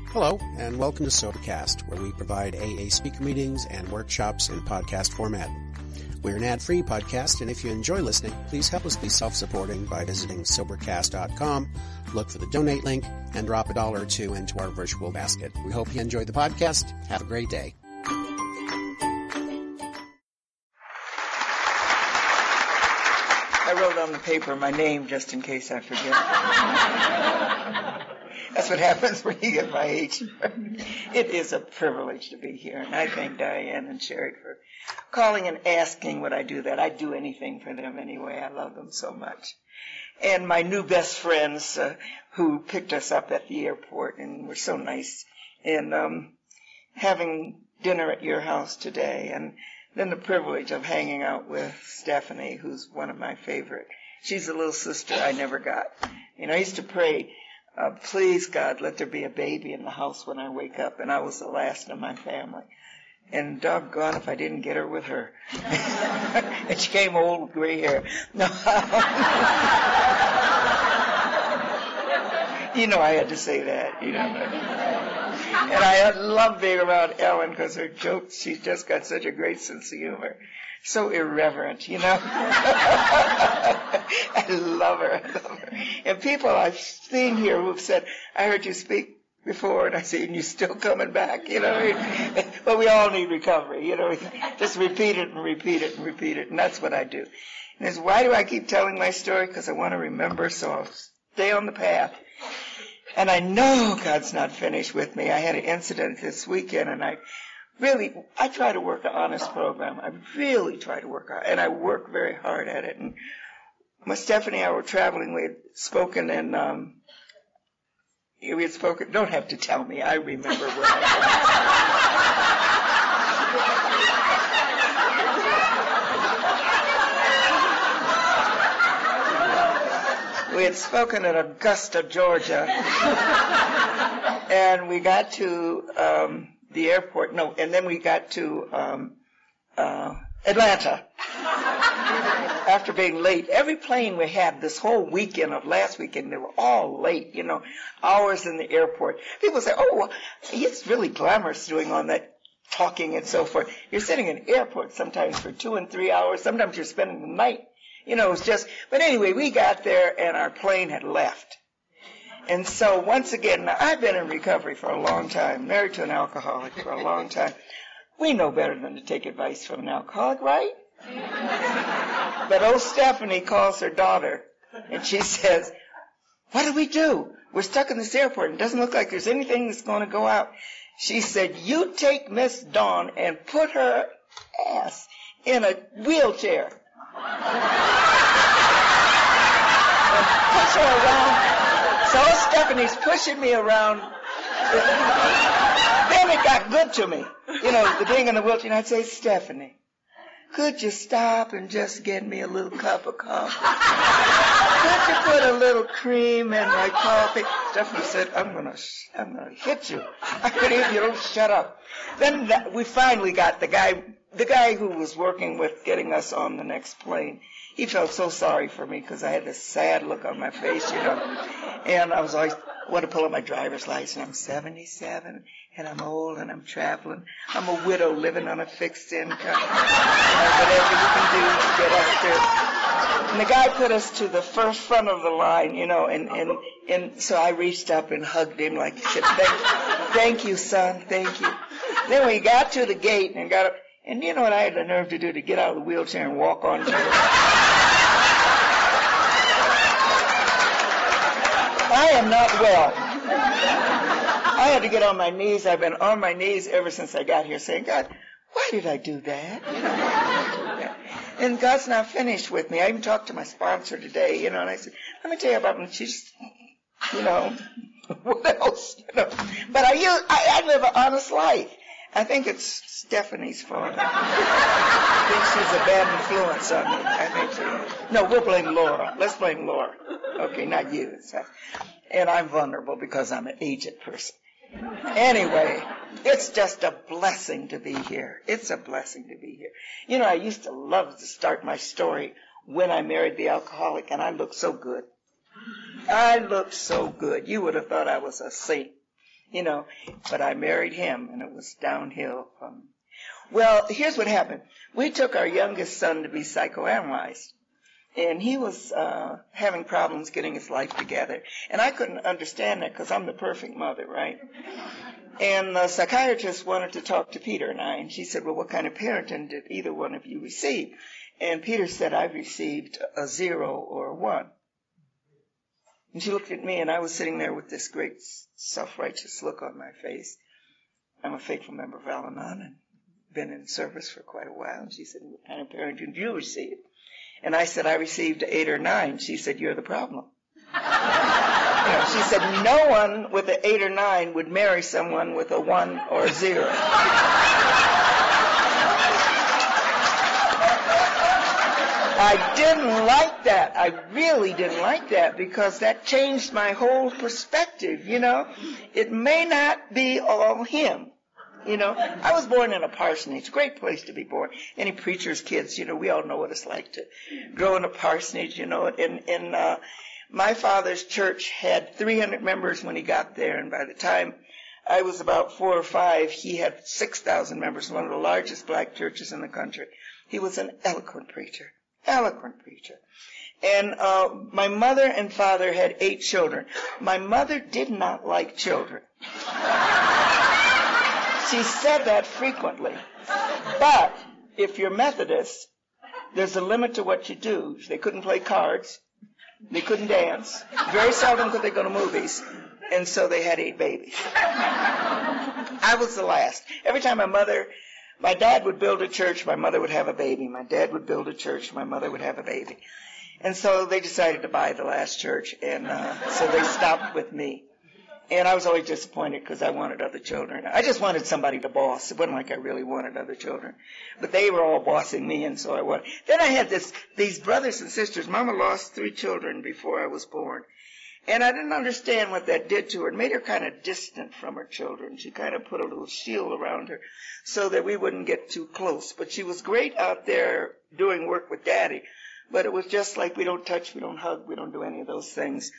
Hello, and welcome to SoberCast, where we provide AA speaker meetings and workshops in podcast format. We're an ad-free podcast, and if you enjoy listening, please help us be self-supporting by visiting Sobercast.com, look for the donate link, and drop $1 or $2 into our virtual basket. We hope you enjoy the podcast. Have a great day. I wrote on the paper my name just in case I forget. That's what happens when you get my age. It is a privilege to be here, and I thank Diane and Sherry for calling and asking would I do that. I'd do anything for them anyway. I love them so much. And my new best friends who picked us up at the airport and were so nice, and having dinner at your house today, and then the privilege of hanging out with Stephanie, who's one of my favorite. She's a little sister I never got. You know, I used to pray, please, God, let there be a baby in the house when I wake up, and I was the last of my family. And doggone if I didn't get her with her. And she came old with gray hair. No. You know I had to say that, you know. And I love being around Ellen because her jokes, she's just got such a great sense of humor. So irreverent, you know. I love her. And people I've seen here who've said, I heard you speak before, and I say, and you're still coming back, you know. But we all need recovery, you know. Just repeat it and repeat it and repeat it, and that's what I do. And it's, why do I keep telling my story? Because I want to remember, so I'll stay on the path. And I know God's not finished with me. I had an incident this weekend, and I try to work an honest program. I really try to work hard, and I work very hard at it. And Stephanie and I were traveling. We had spoken, and don't have to tell me. I remember where we had spoken at Augusta, Georgia, and we got to the airport. No, and then we got to Atlanta after being late. Every plane we had this whole weekend of last weekend, they were all late, you know, hours in the airport. People say, oh, well, it's really glamorous doing all that talking and so forth. You're sitting in an airport sometimes for 2 and 3 hours. Sometimes you're spending the night. You know, it's just, but anyway, we got there and our plane had left. And so once again, now I've been in recovery for a long time, married to an alcoholic for a long time. We know better than to take advice from an alcoholic, right? But old Stephanie calls her daughter and she says, what do we do? We're stuck in this airport and it doesn't look like there's anything that's going to go out. She said, you take Miss Dawn and put her ass in a wheelchair. And push her around. So Stephanie's pushing me around. Then it got good to me. You know, the being in the wheelchair. And I'd say, Stephanie, could you stop and just get me a little cup of coffee? Could you put a little cream in my coffee? Stephanie said, I'm gonna hit you. I could hear you. Don't shut up. Then we finally got the guy who was working with getting us on the next plane. He felt so sorry for me because I had this sad look on my face, you know. And I was always want to pull up my driver's license. I'm 77, and I'm old, and I'm traveling. I'm a widow living on a fixed income. Whatever you can do to get up there. And the guy put us to the first front of the line, you know, and so I reached up and hugged him like he said, thank you, son, thank you. Then we got to the gate and got up. And you know what I had the nerve to do? To get out of the wheelchair and walk on to it. I am not well. I had to get on my knees. I've been on my knees ever since I got here saying, God, why did I do that? You know, why did I do that? And God's not finished with me. I even talked to my sponsor today, you know, and I said, let me tell you about me. She's, you know, what else? You know, but I live an honest life. I think it's Stephanie's fault. I think she's a bad influence on me. I think so. No, we'll blame Laura. Let's blame Laura. Okay, not you. And I'm vulnerable because I'm an aged person. Anyway, it's just a blessing to be here. It's a blessing to be here. You know, I used to love to start my story when I married the alcoholic, and I looked so good. I looked so good. You would have thought I was a saint. you know. But I married him, and it was downhill. Well, here's what happened. We took our youngest son to be psychoanalyzed, and he was having problems getting his life together. And I couldn't understand that because I'm the perfect mother, right? And the psychiatrist wanted to talk to Peter and I, and she said, well, what kind of parenting did either one of you receive? And Peter said, I've received a 0 or a 1. And she looked at me, and I was sitting there with this great self-righteous look on my face. I'm a faithful member of Al-Anon and been in service for quite a while. And she said, what kind of parenting did you receive? And I said, I received 8 or 9. She said, you're the problem. She said, no one with an 8 or 9 would marry someone with a 1 or a 0. I didn't like that. I really didn't like that because that changed my whole perspective, you know. It may not be all him, you know. I was born in a parsonage, great place to be born. Any preacher's kids, you know, we all know what it's like to grow in a parsonage, you know. And my father's church had 300 members when he got there, and by the time I was about 4 or 5, he had 6,000 members, one of the largest black churches in the country. He was an eloquent preacher. And my mother and father had 8 children. My mother did not like children. She said that frequently. But if you're Methodist, there's a limit to what you do. They couldn't play cards. They couldn't dance. Very seldom could they go to movies. And so they had 8 babies. I was the last. Every time my dad would build a church, my mother would have a baby. My dad would build a church, my mother would have a baby. And so they decided to buy the last church, and so they stopped with me. And I was always disappointed because I wanted other children. I just wanted somebody to boss. It wasn't like I really wanted other children. But they were all bossing me, and so I wanted. Then I had these brothers and sisters. Mama lost 3 children before I was born. And I didn't understand what that did to her. It made her kind of distant from her children. She kind of put a little shield around her so that we wouldn't get too close. But she was great out there doing work with Daddy. But it was just like we don't touch, we don't hug, we don't do any of those things.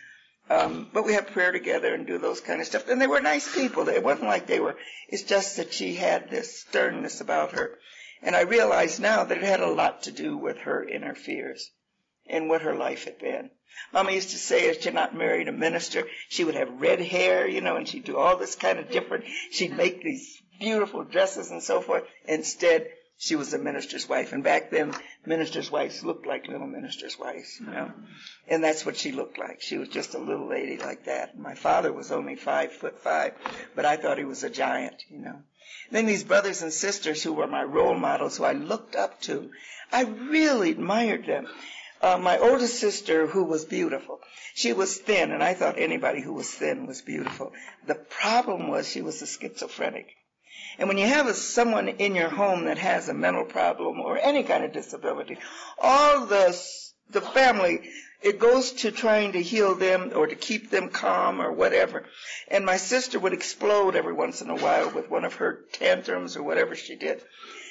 But we have prayer together and do those kind of stuff. And they were nice people. It wasn't like they were. It's just that she had this sternness about her. And I realize now that it had a lot to do with her inner fears and what her life had been. Mama used to say if she not married a minister, she would have red hair, you know, and she'd do all this kind of different. She'd make these beautiful dresses and so forth. Instead, she was a minister's wife. And back then, ministers' wives looked like little ministers' wives, you know. And that's what she looked like. She was just a little lady like that. My father was only 5'5", but I thought he was a giant, you know. Then these brothers and sisters who were my role models, who I looked up to, I really admired them. My oldest sister, who was beautiful, she was thin, and I thought anybody who was thin was beautiful. The problem was she was a schizophrenic. And when you have someone in your home that has a mental problem or any kind of disability, all the family, it goes to trying to heal them or to keep them calm or whatever. And my sister would explode every once in a while with one of her tantrums or whatever she did.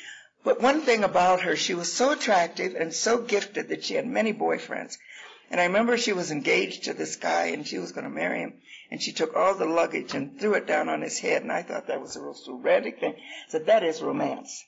But one thing about her, she was so attractive and so gifted that she had many boyfriends. And I remember she was engaged to this guy and she was going to marry him. And she took all the luggage and threw it down on his head. And I thought that was a real romantic thing. I said, that is romance.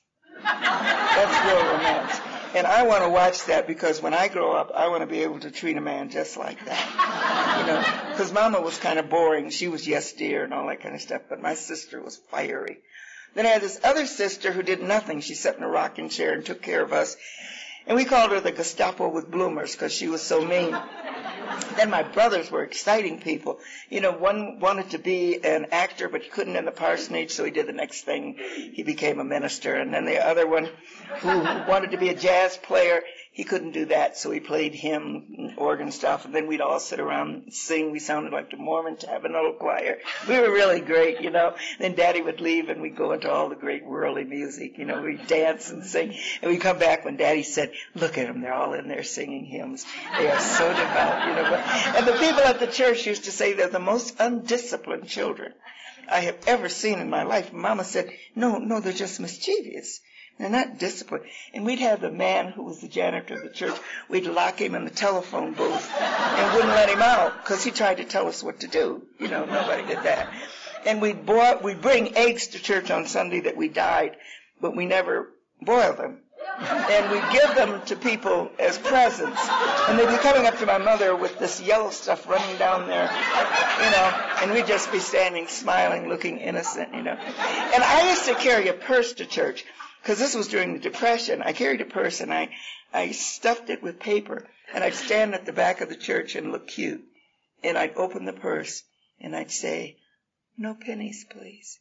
That's real romance. And I want to watch that because when I grow up, I want to be able to treat a man just like that. You know, because Mama was kind of boring. She was yes, dear, and all that kind of stuff. But my sister was fiery. Then I had this other sister who did nothing. She sat in a rocking chair and took care of us. And we called her the Gestapo with bloomers because she was so mean. Then my brothers were exciting people. You know, one wanted to be an actor, but he couldn't in the parsonage, so he did the next thing. He became a minister. And then the other one who wanted to be a jazz player, he couldn't do that, so he played hymn and organ stuff. And then we'd all sit around and sing. We sounded like the Mormon Tabernacle Choir. We were really great, you know. Then Daddy would leave, and we'd go into all the great worldly music. You know, we'd dance and sing. And we'd come back when Daddy said, look at them, they're all in there singing hymns. They are so devout, you know. And the people at the church used to say they're the most undisciplined children I have ever seen in my life. Mama said, no, they're just mischievous. They're not disciplined. And we'd have the man who was the janitor of the church, we'd lock him in the telephone booth and wouldn't let him out because he tried to tell us what to do. You know, nobody did that. And we'd bring eggs to church on Sunday that we dyed, but we never boiled them. And we'd give them to people as presents. And they'd be coming up to my mother with this yellow stuff running down there, and we'd just be standing, smiling, looking innocent, And I used to carry a purse to church, because this was during the Depression. I carried a purse, and I stuffed it with paper, and I'd stand at the back of the church and look cute. And I'd open the purse, and I'd say, "No pennies, please."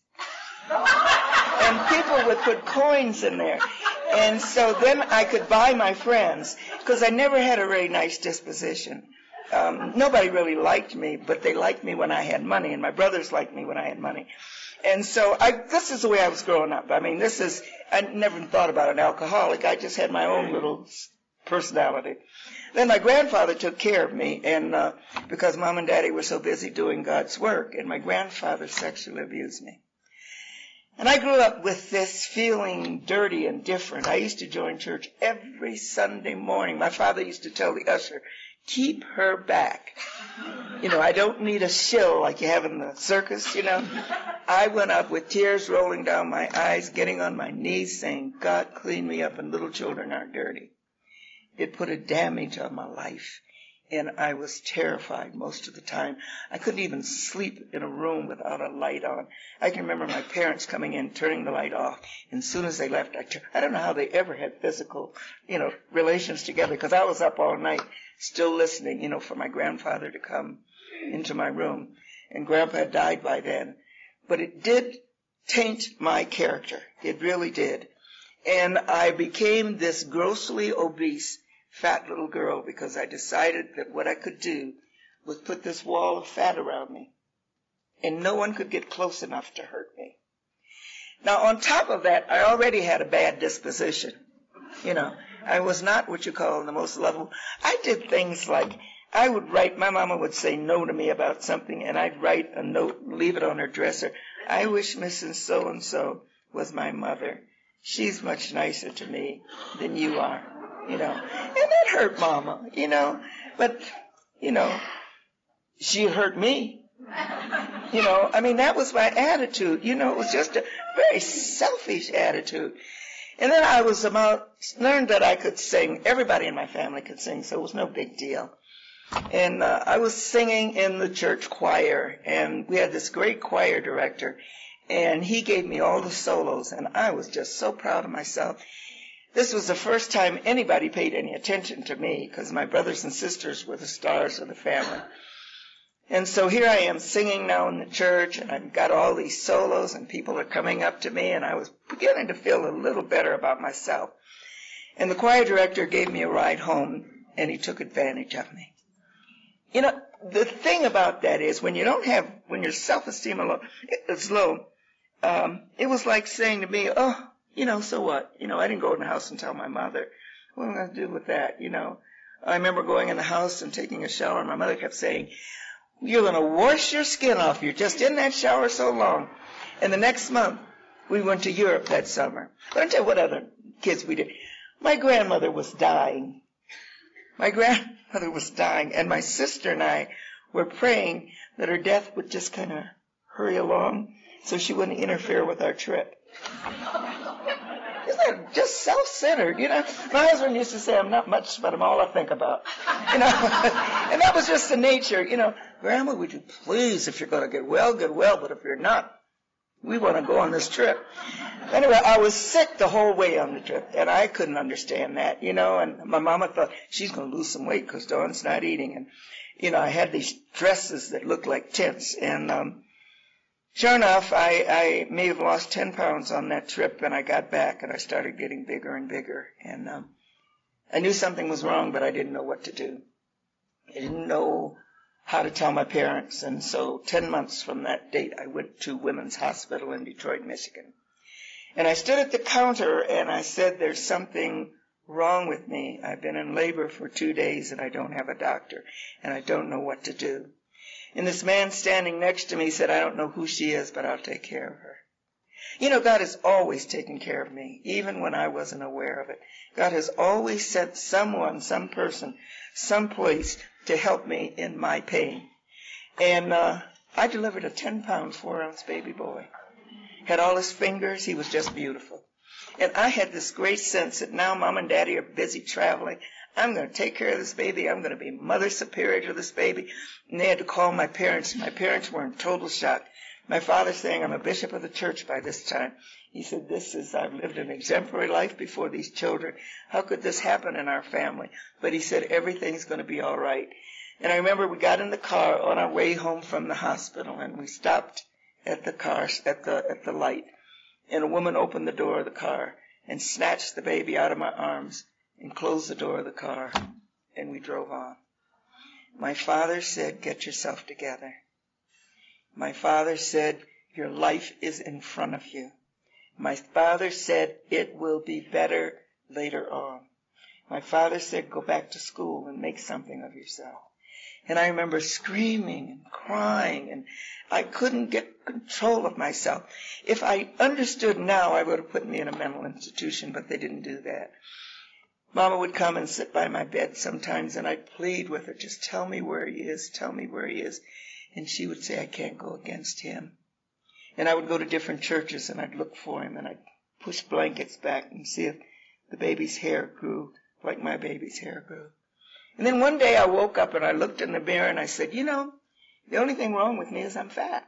And people would put coins in there. And so then I could buy my friends, because I never had a very nice disposition. Nobody really liked me, but they liked me when I had money, and my brothers liked me when I had money. And so this is the way I was growing up. I mean, I never thought about an alcoholic. I just had my own little personality. Then my grandfather took care of me, and because Mom and Daddy were so busy doing God's work, and my grandfather sexually abused me. And I grew up with this feeling dirty and different. I used to join church every Sunday morning. My father used to tell the usher, "Keep her back." I don't need a shill like you have in the circus, I went up with tears rolling down my eyes, getting on my knees, saying, "God, clean me up, and little children aren't dirty." It put a damage on my life, and I was terrified most of the time. I couldn't even sleep in a room without a light on. I can remember my parents coming in, turning the light off, and as soon as they left, I don't know how they ever had physical, relations together, because I was up all night still listening, for my grandfather to come into my room. And Grandpa had died by then. But it did taint my character. It really did. And I became this grossly obese, fat little girl, because I decided that what I could do was put this wall of fat around me, and no one could get close enough to hurt me. Now, on top of that, I already had a bad disposition. I was not what you call the most lovable. I did things like I would write, my mama would say no to me about something, and I'd write a note and leave it on her dresser. "I wish Mrs. So-and-so was my mother. She's much nicer to me than you are." And that hurt Mama, but, she hurt me. That was my attitude. It was just a very selfish attitude. And then I learned that I could sing. Everybody in my family could sing, so it was no big deal. And I was singing in the church choir, and we had this great choir director, and he gave me all the solos, and I was just so proud of myself. This was the first time anybody paid any attention to me, because my brothers and sisters were the stars of the family. And so here I am singing now in the church, and I've got all these solos, and people are coming up to me, and I was beginning to feel a little better about myself. And the choir director gave me a ride home, and he took advantage of me. The thing about that is when your self-esteem is low, it was like saying to me, "Oh, so what? I didn't go in the house and tell my mother. What am I going to do with that, I remember going in the house and taking a shower, and my mother kept saying, "You're going to wash your skin off. You're just in that shower so long." And the next month, we went to Europe that summer. But I'll tell you what other kids we did. My grandmother was dying. And my sister and I were praying that her death would just kind of hurry along so she wouldn't interfere with our trip. Isn't that just self-centered, My husband used to say, "I'm not much, but I'm all I think about." And that was just the nature, "Grandma, would you please, if you're going to get well, but if you're not, we want to go on this trip." Anyway, I was sick the whole way on the trip, and I couldn't understand that, and my mama thought, she's going to lose some weight because Dawn's not eating. And, I had these dresses that looked like tents, and sure enough, I may have lost 10 pounds on that trip, and I got back, and I started getting bigger and bigger. And I knew something was wrong, but I didn't know what to do. I didn't know how to tell my parents. And so 10 months from that date, I went to Women's Hospital in Detroit, Michigan. And I stood at the counter, and I said, "There's something wrong with me. I've been in labor for 2 days, and I don't have a doctor, and I don't know what to do." And this man standing next to me said, "I don't know who she is, but I'll take care of her." God has always taken care of me, even when I wasn't aware of it. God has always sent someone, some person, some place to help me in my pain. And I delivered a 10-pound, 4-ounce baby boy. Had all his fingers. He was just beautiful. And I had this great sense that now Mom and Daddy are busy traveling. I'm going to take care of this baby. I'm going to be mother superior to this baby. And they had to call my parents. My parents were in total shock. My father saying, I'm a bishop of the church by this time. He said, I've lived an exemplary life before these children. How could this happen in our family? But he said, everything's going to be all right. And I remember we got in the car on our way home from the hospital, and we stopped at the car, at the light. And a woman opened the door of the car and snatched the baby out of my arms and closed the door of the car, and we drove on. My father said, get yourself together. My father said, your life is in front of you. My father said, it will be better later on. My father said, go back to school and make something of yourself. And I remember screaming and crying, and I couldn't get control of myself. If I understood now, I would have put me in a mental institution, but they didn't do that. Mama would come and sit by my bed sometimes, and I'd plead with her, just tell me where he is, tell me where he is. And she would say, I can't go against him. And I would go to different churches, and I'd look for him, and I'd push blankets back and see if the baby's hair grew like my baby's hair grew. And then one day I woke up, and I looked in the mirror, and I said, you know, the only thing wrong with me is I'm fat.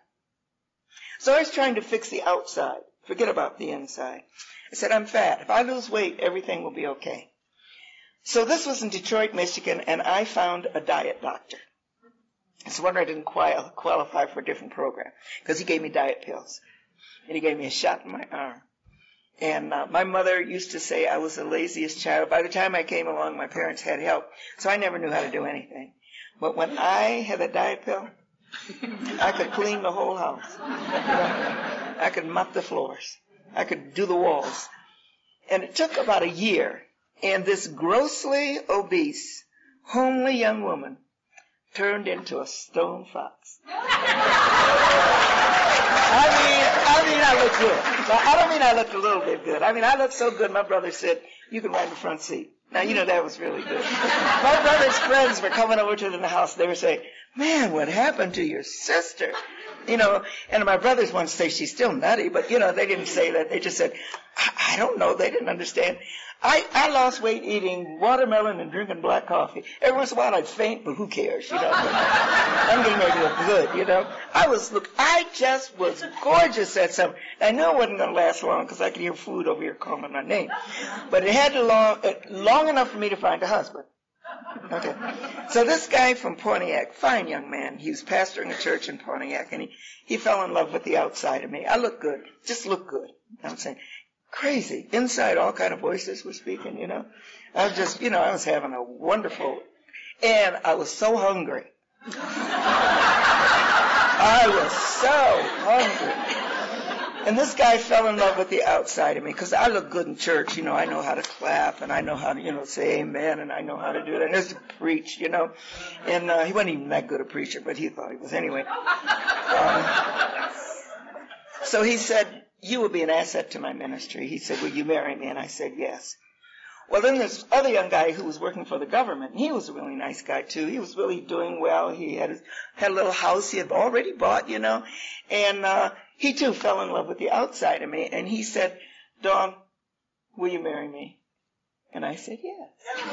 So I was trying to fix the outside, forget about the inside. I said, I'm fat. If I lose weight, everything will be okay. So this was in Detroit, Michigan, and I found a diet doctor. It's wonder I didn't qualify for a different program, because he gave me diet pills, and he gave me a shot in my arm. And my mother used to say I was the laziest child. By the time I came along, my parents had help, so I never knew how to do anything. But when I had a diet pill, I could clean the whole house. I could mop the floors. I could do the walls. And it took about a year, and this grossly obese, homely young woman turned into a stone fox. I look good. I don't mean I looked a little bit good. I mean, I looked so good, my brother said, you can ride in the front seat. Now, you know, that was really good. My brother's friends were coming over to the house. They were saying, man, what happened to your sister? You know, and my brothers once say she's still nutty, but, you know, they didn't say that. They just said, I don't know. They didn't understand. I lost weight eating watermelon and drinking black coffee. Every once in a while I'd faint, but who cares, you know. I'm getting ready to look good, you know. I just was gorgeous that summer. I knew it wasn't going to last long because I could hear food over here calling my name. But it had long enough for me to find a husband. Okay. So this guy from Pontiac, fine young man, he was pastoring a church in Pontiac, and he fell in love with the outside of me. I look good, just look good. I'm saying, crazy. Inside, all kind of voices were speaking, you know. I was just, you know, I was having a wonderful, and I was so hungry. I was so hungry. And this guy fell in love with the outside of me because I look good in church. You know, I know how to clap, and I know how to, you know, say amen, and I know how to do it. And just to preach, you know. And he wasn't even that good a preacher, but he thought he was anyway. So he said, you will be an asset to my ministry. He said, will you marry me? And I said, yes. Well, then this other young guy who was working for the government, and he was a really nice guy, too. He was really doing well. He had a little house he had already bought, you know. And he, too, fell in love with the outside of me. And he said, Dawn, will you marry me? And I said, yes.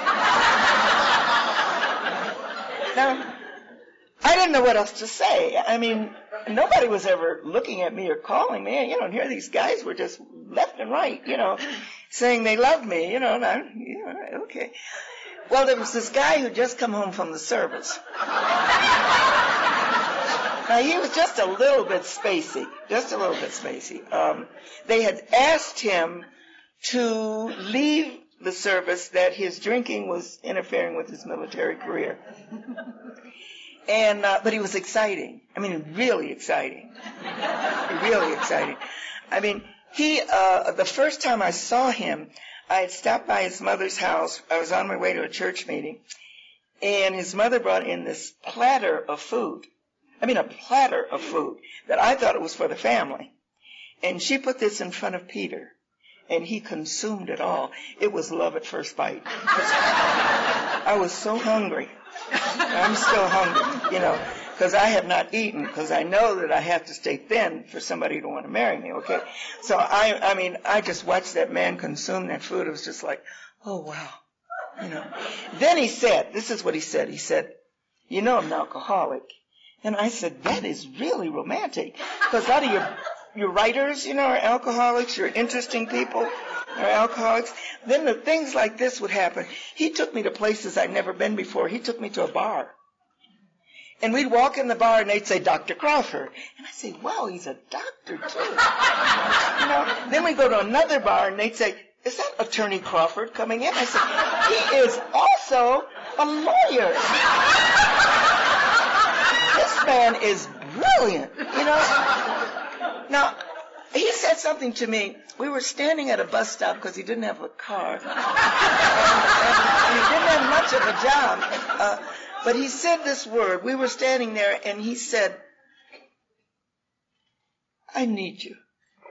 Now, I didn't know what else to say. I mean, nobody was ever looking at me or calling me. You know, and here these guys were just left and right, you know, saying they loved me, you know, and I, you know, okay. Well, there was this guy who just come home from the service. Now, he was just a little bit spacey, They had asked him to leave the service, that his drinking was interfering with his military career. And but he was exciting. I mean, really exciting. Really exciting. I mean, the first time I saw him, I had stopped by his mother's house. I was on my way to a church meeting, and his mother brought in this platter of food. I mean, a platter of food that I thought it was for the family. And she put this in front of Peter, and he consumed it all. It was love at first bite. I was so hungry. I'm still hungry, you know. because I have not eaten, because I know that I have to stay thin for somebody to want to marry me, okay? So I just watched that man consume that food. It was just like, oh, wow, you know. Then he said, this is what he said. He said, you know, I'm an alcoholic. And I said, that is really romantic, because a lot of your writers, you know, are alcoholics. Your interesting people are alcoholics. Then the things like this would happen. He took me to places I'd never been before. He took me to a bar. And we'd walk in the bar and they'd say, Dr. Crawford. And I'd say, wow, he's a doctor too. You know, then we'd go to another bar and they'd say, is that Attorney Crawford coming in? I said, he is also a lawyer. This man is brilliant, you know. Now, he said something to me. We were standing at a bus stop because he didn't have a car. And he didn't have much of a job. But he said this word. We were standing there, and he said, I need you.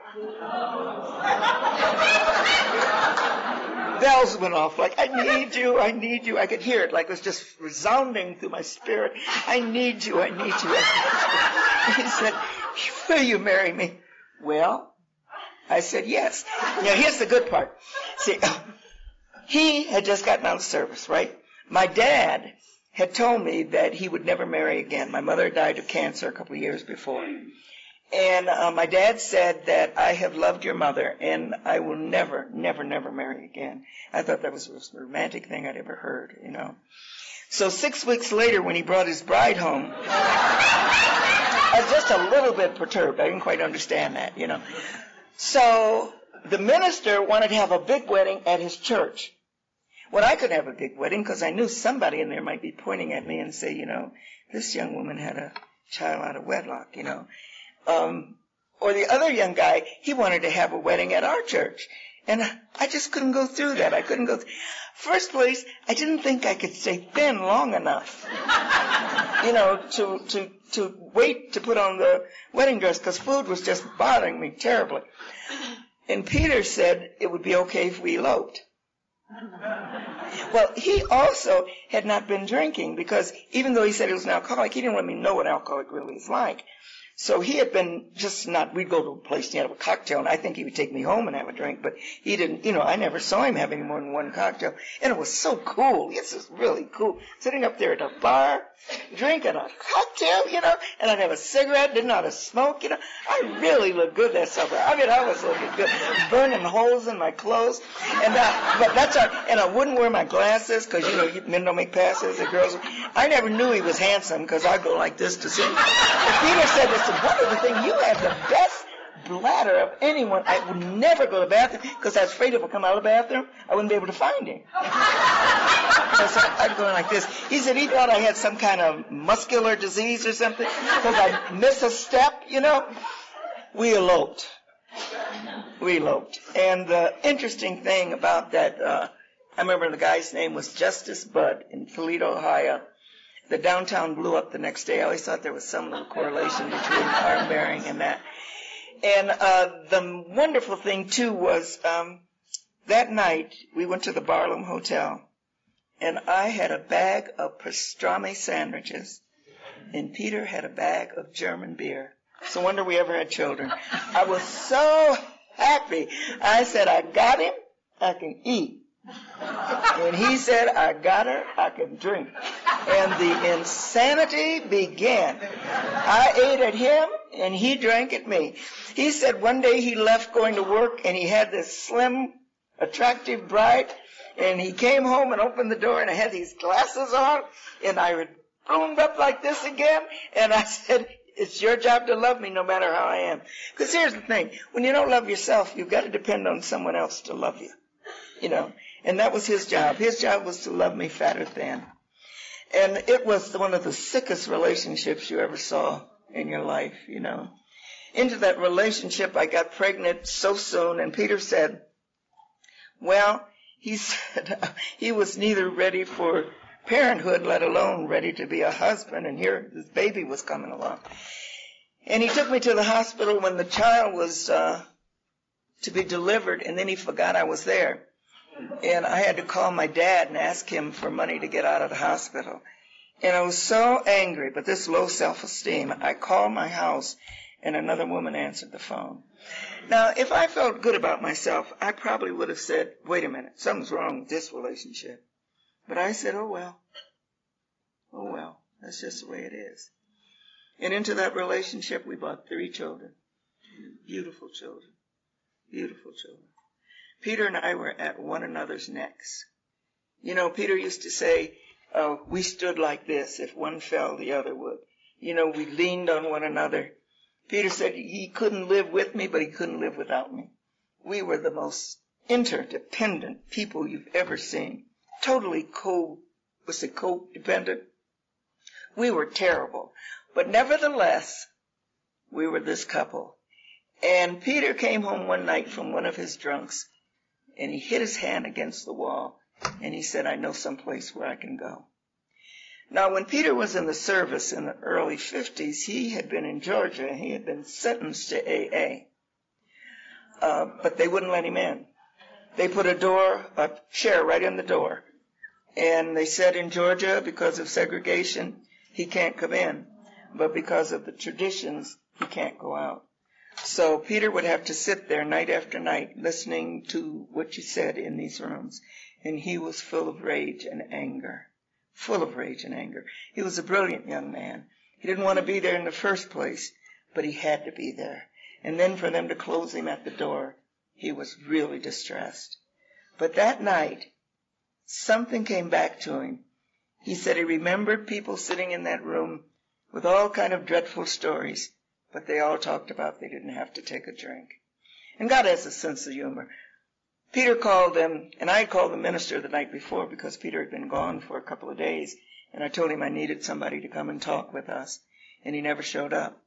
Bells went off like, I need you, I need you. I could hear it like it was just resounding through my spirit. I need you, I need you, I need you. He said, will you marry me? Well, I said yes. Now, here's the good part. See, he had just gotten out of service, right? My dad had told me that he would never marry again. My mother died of cancer a couple of years before. And my dad said that I have loved your mother and I will never, never, never marry again. I thought that was the most romantic thing I'd ever heard, you know. So 6 weeks later, when he brought his bride home, I was just a little bit perturbed. I didn't quite understand that, you know. So the minister wanted to have a big wedding at his church. Well, I couldn't have a big wedding because I knew somebody in there might be pointing at me and say, you know, this young woman had a child out of wedlock, you know. Or the other young guy, he wanted to have a wedding at our church. And I just couldn't go through that. I couldn't go through. First place, I didn't think I could stay thin long enough, you know, to wait to put on the wedding dress because food was just bothering me terribly. And Peter said it would be okay if we eloped. Well, he also had not been drinking because even though he said he was an alcoholic, he didn't let me know what alcoholic really is like. So he had been just not, we'd go to a place and have a cocktail, and I think he would take me home and have a drink, but he didn't, you know, I never saw him having more than one cocktail. And it was so cool. This is really cool. Sitting up there at a bar, drinking a cocktail, you know, and I'd have a cigarette, didn't know how to smoke, you know. I really looked good that summer. I mean, I was looking good. Burning holes in my clothes. And but that's all. And I wouldn't wear my glasses because, you know, men don't make passes. The girls. I never knew he was handsome because I'd go like this to see. And Peter said this. Wonderful thing, you have the best bladder of anyone. I would never go to the bathroom because I was afraid if I come out of the bathroom, I wouldn't be able to find him. So I'd go like this. He said he thought I had some kind of muscular disease or something because I'd miss a step, you know. We eloped. And the interesting thing about that, I remember the guy's name was Justice Budd in Toledo, Ohio. The downtown blew up the next day. I always thought there was some little correlation between arm bearing and that. And the wonderful thing, too, was that night we went to the Barnum Hotel, and I had a bag of pastrami sandwiches, and Peter had a bag of German beer. It's a wonder we ever had children. I was so happy. I said, I got him, I can eat. And he said, I got her, I can drink. And the insanity began. I ate at him, and he drank at me. He said one day he left going to work, and he had this slim, attractive bride, and he came home and opened the door, and I had these glasses on, and I boomed up like this again, and I said, it's your job to love me no matter how I am. Because here's the thing. When you don't love yourself, you've got to depend on someone else to love you. You know, and that was his job. His job was to love me fat or thin. And it was one of the sickest relationships you ever saw in your life, you know. Into that relationship, I got pregnant so soon, and Peter said, well, he said he was neither ready for parenthood, let alone ready to be a husband, and here this baby was coming along. And he took me to the hospital when the child was to be delivered, and then he forgot I was there. And I had to call my dad and ask him for money to get out of the hospital. And I was so angry, but this low self-esteem, I called my house, and another woman answered the phone. Now, if I felt good about myself, I probably would have said, wait a minute, something's wrong with this relationship. But I said, oh, well, that's just the way it is. And into that relationship, we brought 3 children, beautiful children, beautiful children. Peter and I were at one another's necks. You know, Peter used to say, we stood like this. If one fell, the other would. You know, we leaned on one another. Peter said he couldn't live with me, but he couldn't live without me. We were the most interdependent people you've ever seen. Totally codependent. We were terrible. But nevertheless, we were this couple. And Peter came home one night from one of his drunks, and he hit his hand against the wall, and he said, I know some place where I can go. Now, when Peter was in the service in the early 50s, he had been in Georgia, and he had been sentenced to AA. But they wouldn't let him in. They put a chair right in the door. And they said in Georgia, because of segregation, he can't come in. But because of the traditions, he can't go out. So Peter would have to sit there night after night listening to what you said in these rooms. And he was full of rage and anger. Full of rage and anger. He was a brilliant young man. He didn't want to be there in the first place, but he had to be there. And then for them to close him at the door, he was really distressed. But that night, something came back to him. He said he remembered people sitting in that room with all kind of dreadful stories, but they all talked about they didn't have to take a drink. And God has a sense of humor. Peter called them, and I had called the minister the night before because Peter had been gone for a couple of days, and I told him I needed somebody to come and talk with us, and he never showed up.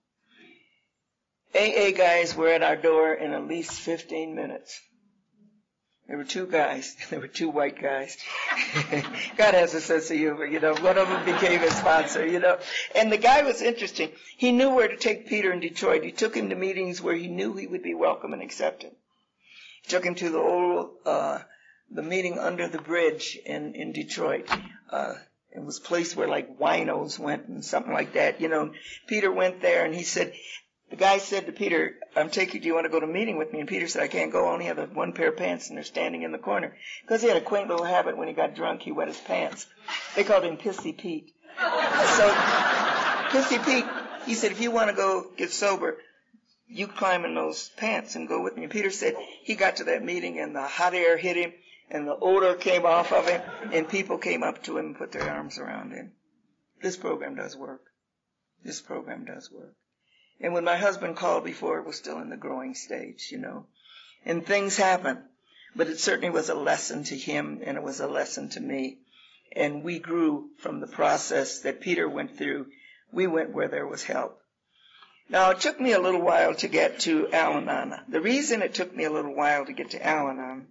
AA guys were at our door in at least 15 minutes. There were 2 guys. There were 2 white guys. God has a sense of humor, you know. One of them became a sponsor, you know. And the guy was interesting. He knew where to take Peter in Detroit. He took him to meetings where he knew he would be welcome and accepted. He took him to the old, the meeting under the bridge in Detroit. It was a place where like winos went and something like that, you know. Peter went there and he said, the guy said to Peter, do you want to go to a meeting with me? And Peter said, I can't go. I only have 1 pair of pants and they're standing in the corner. Because he had a quaint little habit when he got drunk, he wet his pants. They called him Pissy Pete. So Pissy Pete, he said, if you want to go get sober, you climb in those pants and go with me. And Peter said he got to that meeting and the hot air hit him and the odor came off of him and people came up to him and put their arms around him. This program does work. This program does work. And when my husband called before, it was still in the growing stage, you know. And things happen. But it certainly was a lesson to him, and it was a lesson to me. And we grew from the process that Peter went through. We went where there was help. Now, it took me a little while to get to Al-Anon. The reason it took me a little while to get to Al-Anon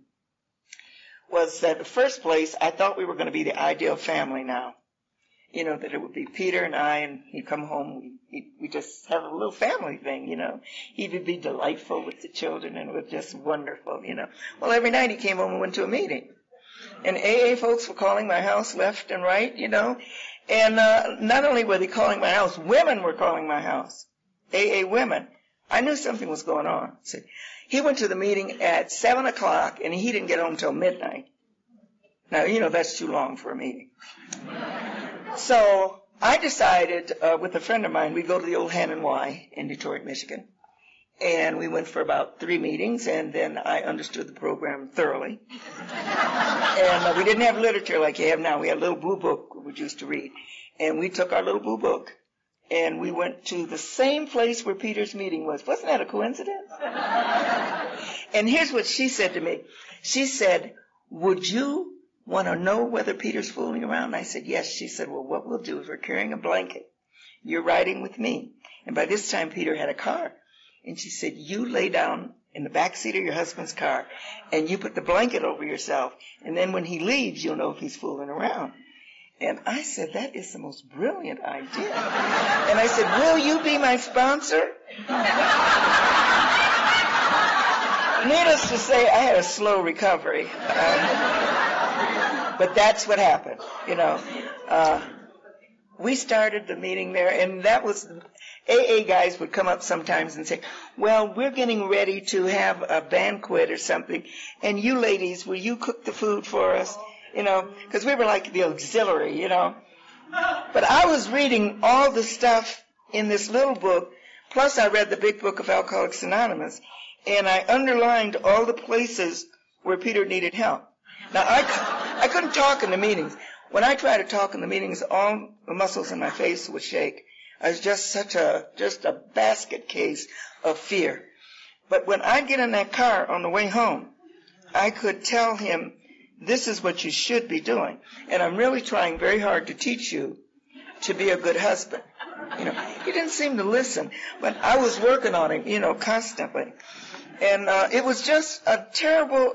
was that in the first place, I thought we were going to be the ideal family now. You know, that it would be Peter and I, and he'd come home, we just have a little family thing, you know. He would be delightful with the children, and it was just wonderful, you know. Well, every night he came home and went to a meeting. And AA folks were calling my house left and right, you know. And not only were they calling my house, women were calling my house. AA women. I knew something was going on. So he went to the meeting at 7 o'clock, and he didn't get home until midnight. Now, you know, that's too long for a meeting. So I decided with a friend of mine, we'd go to the old Hen and Y in Detroit, Michigan. And we went for about 3 meetings, and then I understood the program thoroughly. And we didn't have literature like you have now. We had a little blue book we used to read. And we took our little blue book, and we went to the same place where Peter's meeting was. Wasn't that a coincidence? And here's what she said to me. She said, would you want to know whether Peter's fooling around? I said, yes. She said, well, what we'll do is we're carrying a blanket. You're riding with me. And by this time, Peter had a car. And she said, you lay down in the back seat of your husband's car, and you put the blanket over yourself. And then when he leaves, you'll know if he's fooling around. And I said, that is the most brilliant idea. And I said, will you be my sponsor? Needless to say, I had a slow recovery. But that's what happened, you know. we started the meeting there, and that was, AA guys would come up sometimes and say, well, we're getting ready to have a banquet or something, and you ladies, will you cook the food for us? You know, because we were like the auxiliary, you know. But I was reading all the stuff in this little book, plus I read the big book of Alcoholics Anonymous, and I underlined all the places where Peter needed help. Now, I couldn't talk in the meetings. When I tried to talk in the meetings, all the muscles in my face would shake. I was just a basket case of fear. But when I'd get in that car on the way home, I could tell him, this is what you should be doing. And I'm really trying very hard to teach you to be a good husband. You know, he didn't seem to listen, but I was working on him, you know, constantly. And it was just a terrible,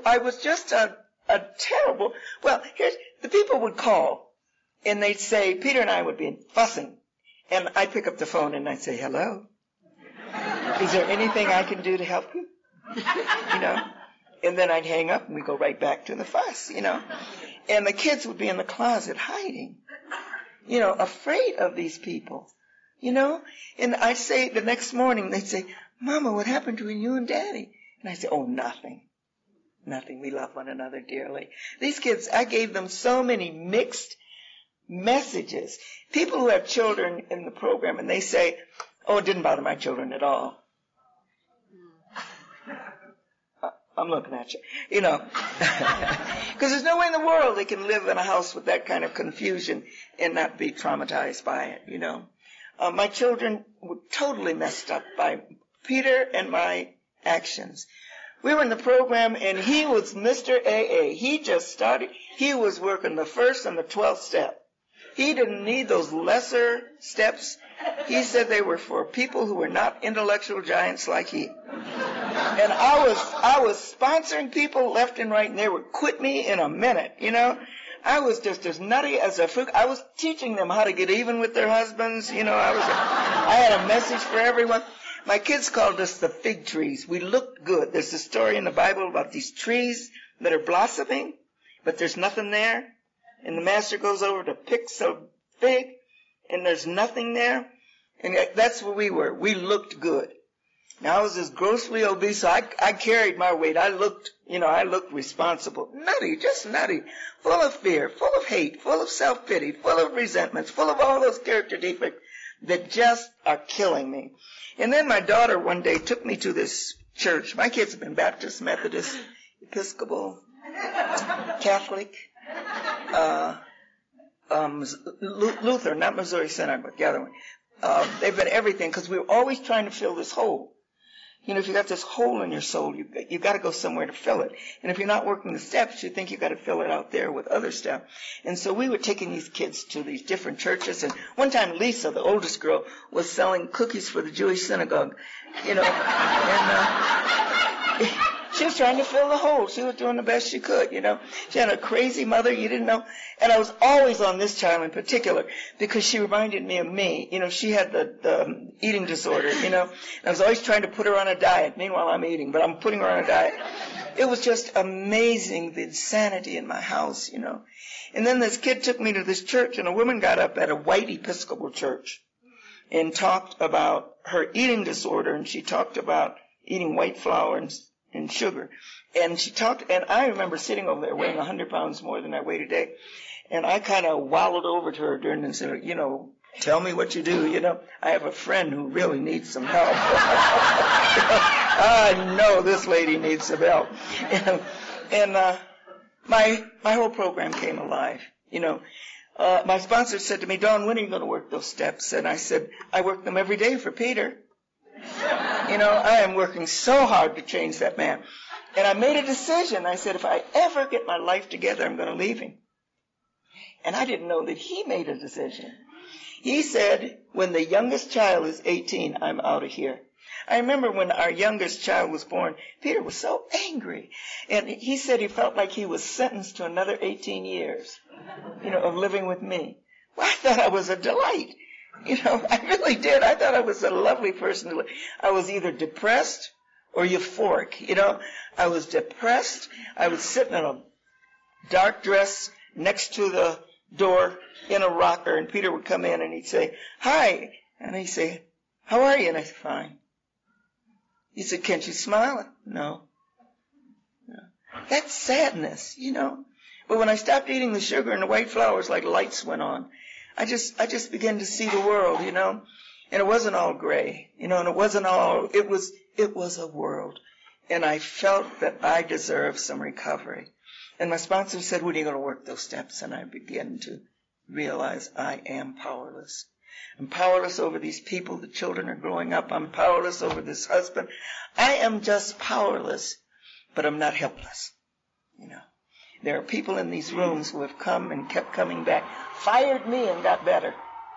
well, here's, the people would call, and they'd say, Peter and I would be fussing. And I'd pick up the phone and I'd say, hello, is there anything I can do to help you? You know? And then I'd hang up and we'd go right back to the fuss, you know. And the kids would be in the closet hiding, you know, afraid of these people, you know. And I'd say the next morning, they'd say, Mama, what happened between you and Daddy? And I'd say, oh, nothing. Nothing. We love one another dearly. These kids, I gave them so many mixed messages. People who have children in the program, and they say, oh, it didn't bother my children at all. I'm looking at you, you know. Because there's no way in the world they can live in a house with that kind of confusion and not be traumatized by it, you know. My children were totally messed up by Peter and my actions. We were in the program, and he was Mr. AA. He just started. He was working the first and the 12th step. He didn't need those lesser steps. He said they were for people who were not intellectual giants like he. And I was sponsoring people left and right, and they would quit me in a minute, you know. I was just as nutty as a fruit. I was teaching them how to get even with their husbands, you know. I had a message for everyone. My kids called us the fig trees. We looked good. There's a story in the Bible about these trees that are blossoming, but there's nothing there. And the master goes over to pick some fig, and there's nothing there. And that's what we were. We looked good. Now, I was just grossly obese, so I carried my weight. I looked responsible. Nutty, just nutty. Full of fear, full of hate, full of self-pity, full of resentments, full of all those character defects that just are killing me. And then my daughter one day took me to this church. My kids have been Baptist, Methodist, Episcopal, Catholic, Luther, not Missouri Synod, but the other one. They've been everything because we were always trying to fill this hole. You know, if you got this hole in your soul, you got to go somewhere to fill it. And if you're not working the steps, you think you got to fill it out there with other stuff. And so we were taking these kids to these different churches. And one time, Lisa, the oldest girl, was selling cookies for the Jewish synagogue. You know, and she was trying to fill the hole. She was doing the best she could, you know. She had a crazy mother, you didn't know. And I was always on this child in particular because she reminded me of me. You know, she had the eating disorder, you know. And I was always trying to put her on a diet. Meanwhile, I'm eating, but I'm putting her on a diet. It was just amazing, the insanity in my house, you know. And then this kid took me to this church, and a woman got up at a white Episcopal church and talked about her eating disorder, and she talked about eating white flour and sugar. And she talked, and I remember sitting over there weighing 100 pounds more than I weigh today. And I kind of wallowed over to her during and said, you know, tell me what you do. You know, I have a friend who really needs some help. I know this lady needs some help. And my whole program came alive, you know. My sponsor said to me, Dawn, when are you going to work those steps? And I said, I work them every day for Peter. You know, I am working so hard to change that man. And I made a decision. I said, if I ever get my life together, I'm going to leave him. And I didn't know that he made a decision. He said, when the youngest child is 18, I'm out of here. I remember when our youngest child was born, Peter was so angry. And he said he felt like he was sentenced to another 18 years, you know, of living with me. Well, I thought I was a delight. You know, I really did. I thought I was a lovely person to live. I was either depressed or euphoric, you know. I was depressed. I would sit in a dark dress next to the door in a rocker, and Peter would come in and he'd say, "Hi," and he'd say, "How are you?" And I said, "Fine." He said, "Can't you smile?" No. That's sadness, But when I stopped eating the sugar and the white flowers, like lights went on, I just began to see the world, and it wasn't all gray, and it wasn't all, it was a world. And I felt that I deserved some recovery. And my sponsor said, "When are you going to work those steps?" And I began to realize I am powerless. I'm powerless over these people. The children are growing up. I'm powerless over this husband. I am just powerless, but I'm not helpless. There are people in these rooms who have come and kept coming back, fired me and got better.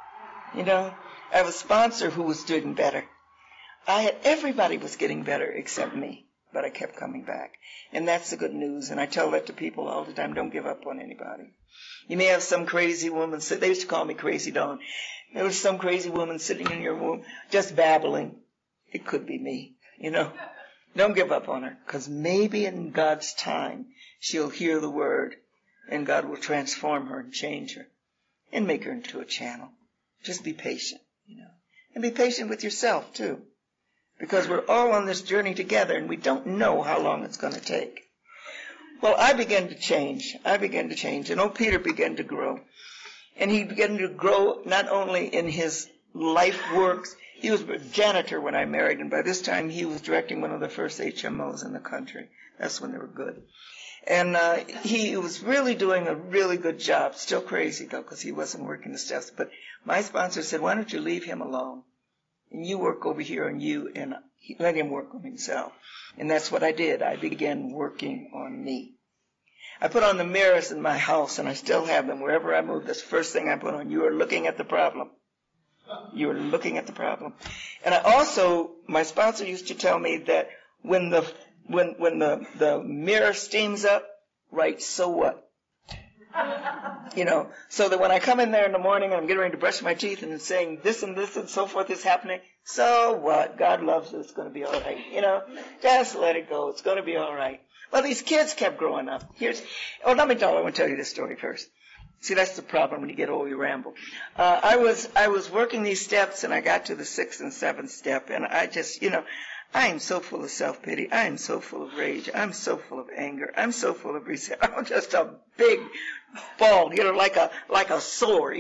I have a sponsor who was doing better. Everybody was getting better except me, but I kept coming back. And that's the good news. And I tell that to people all the time. Don't give up on anybody. You may have some crazy woman, they used to call me Crazy Dawn. There was some crazy woman sitting in your room just babbling. It could be me, Don't give up on her, because maybe in God's time she'll hear the word and God will transform her and change her and make her into a channel. Just be patient, and be patient with yourself too, because we're all on this journey together and we don't know how long it's going to take. Well, I began to change, and old Peter began to grow. And he began to grow not only in his life works. He was a janitor when I married, and by this time he was directing one of the first HMOs in the country. That's when they were good. And he was really doing a really good job. Still crazy, though, because he wasn't working the steps. But my sponsor said, "Why don't you leave him alone? And you work over here and let him work on himself." And that's what I did. I began working on me. I put on the mirrors in my house, and I still have them. Wherever I move, that's the first thing I put on. You are looking at the problem. You are looking at the problem. And my sponsor used to tell me that when the mirror steams up, write, "So what?" So that when I come in there in the morning and I'm getting ready to brush my teeth and saying this and this and so forth is happening, so what? God loves it. It's going to be all right. Just let it go. It's going to be all right. Well, these kids kept growing up. I want to tell you this story first. See, that's the problem when you get old, you ramble. I was working these steps, and I got to the 6th and 7th step, and I just, I am so full of self-pity. I am so full of rage. I'm so full of anger. I'm so full of resentment. I'm just a big ball, like a sore,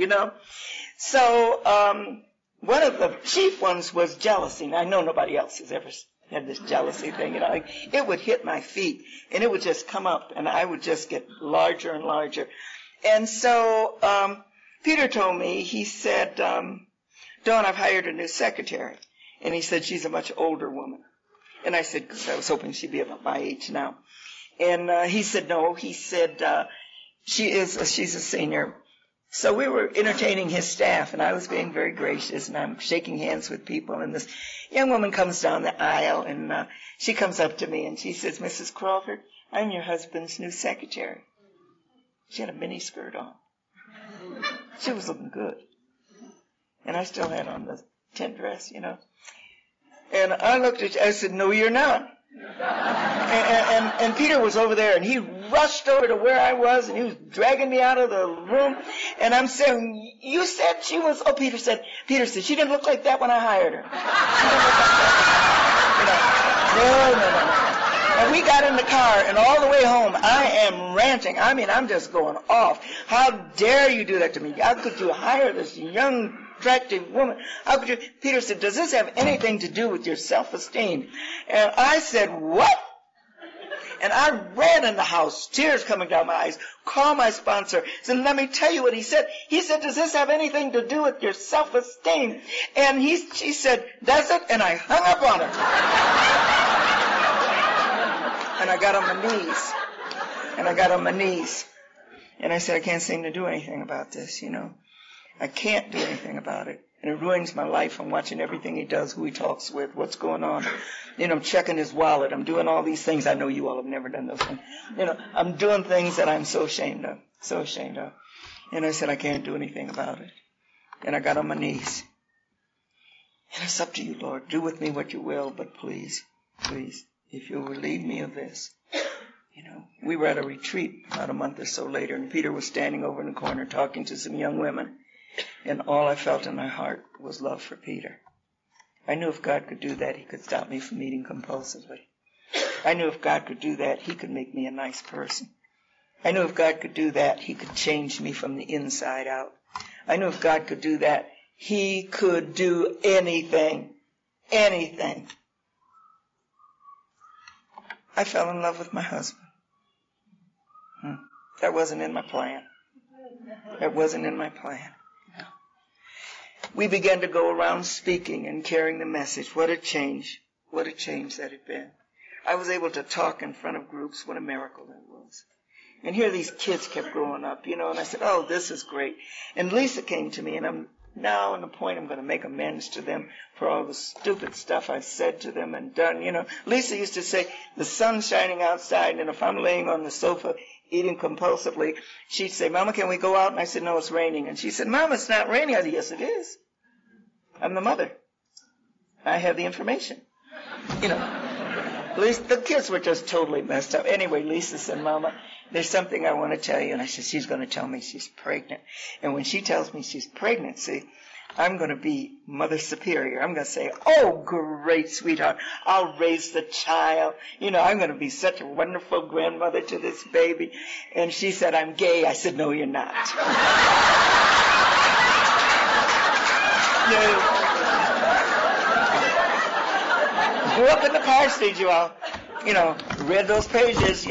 So, one of the chief ones was jealousy. Now, I know nobody else has ever had this jealousy thing, it would hit my feet, and it would just come up, and I would just get larger and larger. And so Peter told me, he said, "Dawn, I've hired a new secretary." And he said, "She's a much older woman." And I said, because I was hoping she'd be about my age now. And he said, "No." He said, she's a senior. So we were entertaining his staff, and I was being very gracious, and I'm shaking hands with people. And this young woman comes down the aisle, and she comes up to me, and she says, "Mrs. Crawford, I'm your husband's new secretary." She had a mini skirt on. She was looking good. And I still had on the tent dress, And I looked at you, I said, "No, you're not." And Peter was over there, and he rushed over to where I was, and he was dragging me out of the room. And I'm saying, "You said she was," Peter said, "She didn't look like that when I hired her." No. And we got in the car, and all the way home, I am ranting. I mean, I'm just going off. How dare you do that to me? How could you hire this young, attractive woman? How could you? Peter said, "Does this have anything to do with your self-esteem?" And I said, "What?" And I ran in the house, tears coming down my eyes, called my sponsor, said, "Let me tell you what he said." He said, "Does this have anything to do with your self-esteem?" And she said, "Does it?" And I hung up on her. And I got on my knees. And I said, "I can't seem to do anything about this, I can't do anything about it. And it ruins my life. I'm watching everything he does, who he talks with, what's going on. I'm checking his wallet. I'm doing all these things. I know you all have never done those things. I'm doing things that I'm so ashamed of. And I said, "I can't do anything about it." And I got on my knees. And it's up to you, Lord. Do with me what you will, but please, if you'll relieve me of this, We were at a retreat about a month or so later, and Peter was standing over in the corner talking to some young women, and all I felt in my heart was love for Peter. I knew if God could do that, he could stop me from eating compulsively. I knew if God could do that, he could make me a nice person. I knew if God could do that, he could change me from the inside out. I knew if God could do that, he could do anything. Anything. I fell in love with my husband. That wasn't in my plan. That wasn't in my plan. No. We began to go around speaking and carrying the message. What a change. What a change that had been. I was able to talk in front of groups. What a miracle that was. And here these kids kept growing up, and I said, oh, this is great. And Lisa came to me, and I'm now on the point I'm going to make amends to them for all the stupid stuff I said to them and done. Lisa used to say, the sun's shining outside, and if I'm laying on the sofa eating compulsively, she'd say, Mama, can we go out? And I said, no, it's raining. And she said, Mama, it's not raining. I said, yes, it is. I'm the mother. I have the information. The kids were just totally messed up. Anyway, Lisa said, Mama, there's something I want to tell you. And I said, she's going to tell me she's pregnant. And when she tells me she's pregnant, see, I'm going to be Mother Superior. I'm going to say, oh, great, sweetheart. I'll raise the child. I'm going to be such a wonderful grandmother to this baby. And she said, I'm gay. I said, no, you're not. No. Grew up in the parsonage, you all. Read those pages,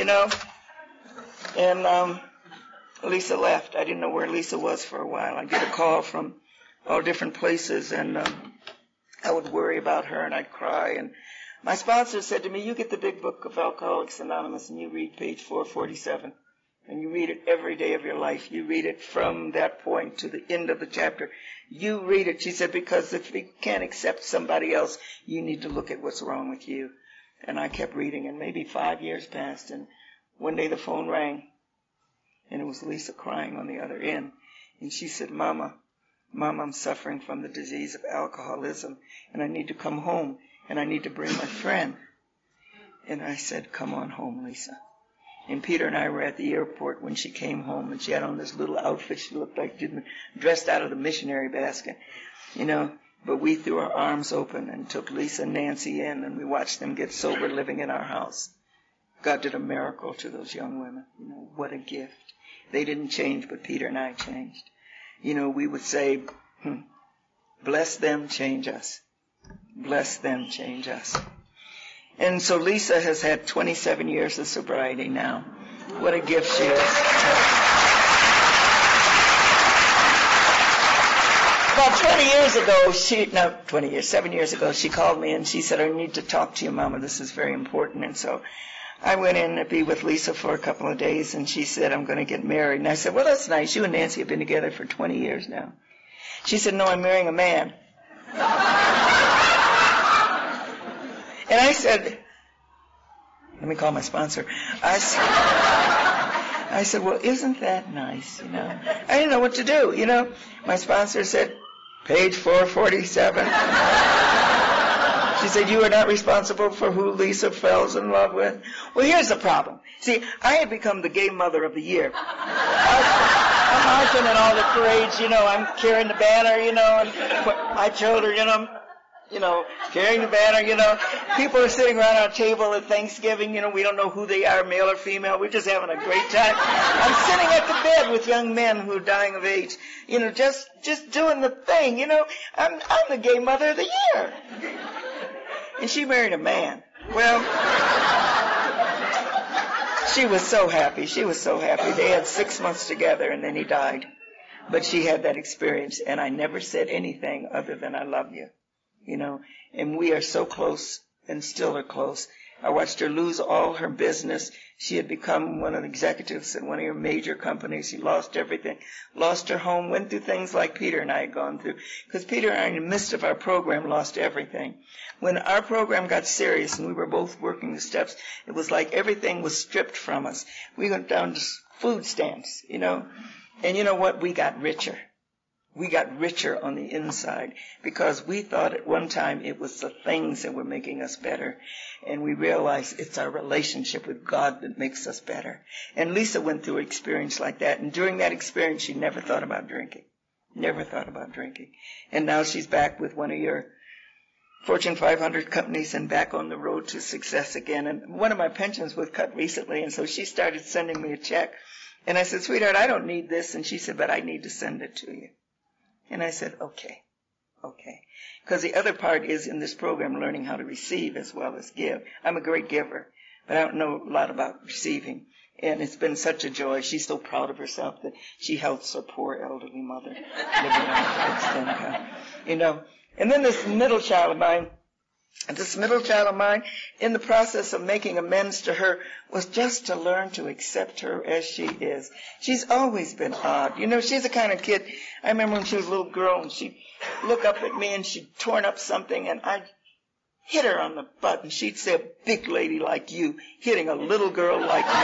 And Lisa left. I didn't know where Lisa was for a while. I get a call from all different places, and I would worry about her, and I'd cry. And my sponsor said to me, you get the big book of Alcoholics Anonymous, and you read page 447, and you read it every day of your life. You read it from that point to the end of the chapter. You read it, she said, because if you can't accept somebody else, you need to look at what's wrong with you. And I kept reading, and maybe 5 years passed, and one day the phone rang, and it was Lisa crying on the other end. And she said, Mama, I'm suffering from the disease of alcoholism, and I need to come home, and I need to bring my friend. And I said, come on home, Lisa. And Peter and I were at the airport when she came home, and she had on this little outfit. She looked like she'd been dressed out of the missionary basket, But we threw our arms open and took Lisa and Nancy in, and we watched them get sober living in our house. God did a miracle to those young women. What a gift. They didn't change, but Peter and I changed. We would say, bless them, change us. Bless them, change us. And so Lisa has had 27 years of sobriety now. What a gift she is. About 7 years ago, she called me and she said, I need to talk to you, Mama. This is very important. And so I went in to be with Lisa for a couple of days, and she said, I'm going to get married. And I said, well, that's nice. You and Nancy have been together for 20 years now. She said, no, I'm marrying a man. And I said, let me call my sponsor. I said, well, isn't that nice, I didn't know what to do, My sponsor said, page 447. She said, you are not responsible for who Lisa falls in love with. Well, here's the problem. See, I had become the gay mother of the year. I'm marching in all the parades, I'm carrying the banner, and my children, carrying the banner, People are sitting around our table at Thanksgiving, we don't know who they are, male or female. We're just having a great time. I'm sitting at the bed with young men who are dying of AIDS, just doing the thing, I'm the gay mother of the year. And she married a man. Well, she was so happy. She was so happy. They had 6 months together, and then he died. But she had that experience, and I never said anything other than I love you. And we are so close and still are close. I watched her lose all her business. She had become one of the executives at one of your major companies. She lost everything, lost her home, went through things like Peter and I had gone through. Because Peter and I, in the midst of our program, lost everything. When our program got serious and we were both working the steps, it was like everything was stripped from us. We went down to food stamps, And you know what? We got richer. we got richer on the inside because we thought at one time it was the things that were making us better. And we realized it's our relationship with God that makes us better. And Lisa went through an experience like that. And during that experience, she never thought about drinking. Never thought about drinking. And now she's back with one of your Fortune 500 companies and back on the road to success again. And one of my pensions was cut recently, and so she started sending me a check. And I said, sweetheart, I don't need this. And she said, but I need to send it to you. And I said, okay. Because the other part is in this program learning how to receive as well as give. I'm a great giver, but I don't know a lot about receiving. And it's been such a joy. She's so proud of herself that she helps her poor elderly mother living on fixed income. You know. And then this middle child of mine, in the process of making amends to her, was just to learn to accept her as she is. She's always been odd. You know, she's the kind of kid, I remember when she was a little girl and she'd look up at me and she'd torn up something and I'd hit her on the butt and she'd say, a big lady like you hitting a little girl like me.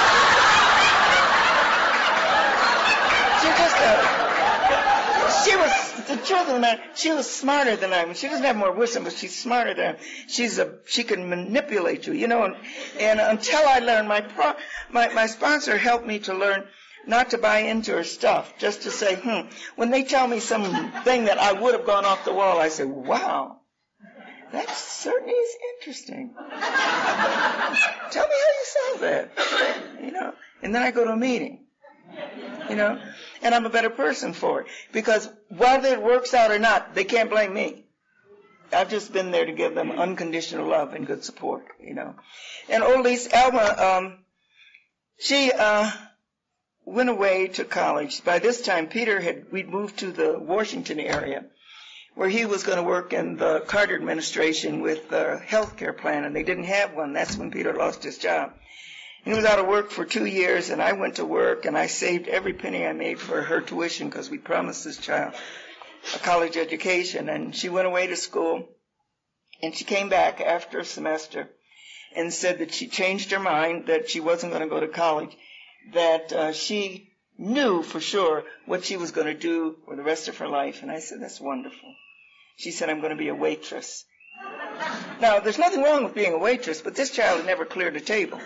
She was, the truth of the matter, she was smarter than I am. She doesn't have more wisdom, but she's smarter than I am. She can manipulate you, you know, and until I learned, my sponsor helped me to learn not to buy into her stuff, just to say, when they tell me something that I would have gone off the wall, I say, wow, that certainly is interesting. Tell me how you saw that, you know, and then I go to a meeting. You know, and I'm a better person for it. Because whether it works out or not, they can't blame me. I've just been there to give them unconditional love and good support, you know. And old Lisa, Alma, she went away to college. By this time, we'd moved to the Washington area, where he was going to work in the Carter administration with the health care plan, and they didn't have one. That's when Peter lost his job. He was out of work for 2 years, and I went to work, and I saved every penny I made for her tuition because we promised this child a college education. And she went away to school, and she came back after a semester and said that she changed her mind, that she wasn't going to go to college, that she knew for sure what she was going to do for the rest of her life. And I said, that's wonderful. She said, I'm going to be a waitress. Now, there's nothing wrong with being a waitress, but this child had never cleared a table.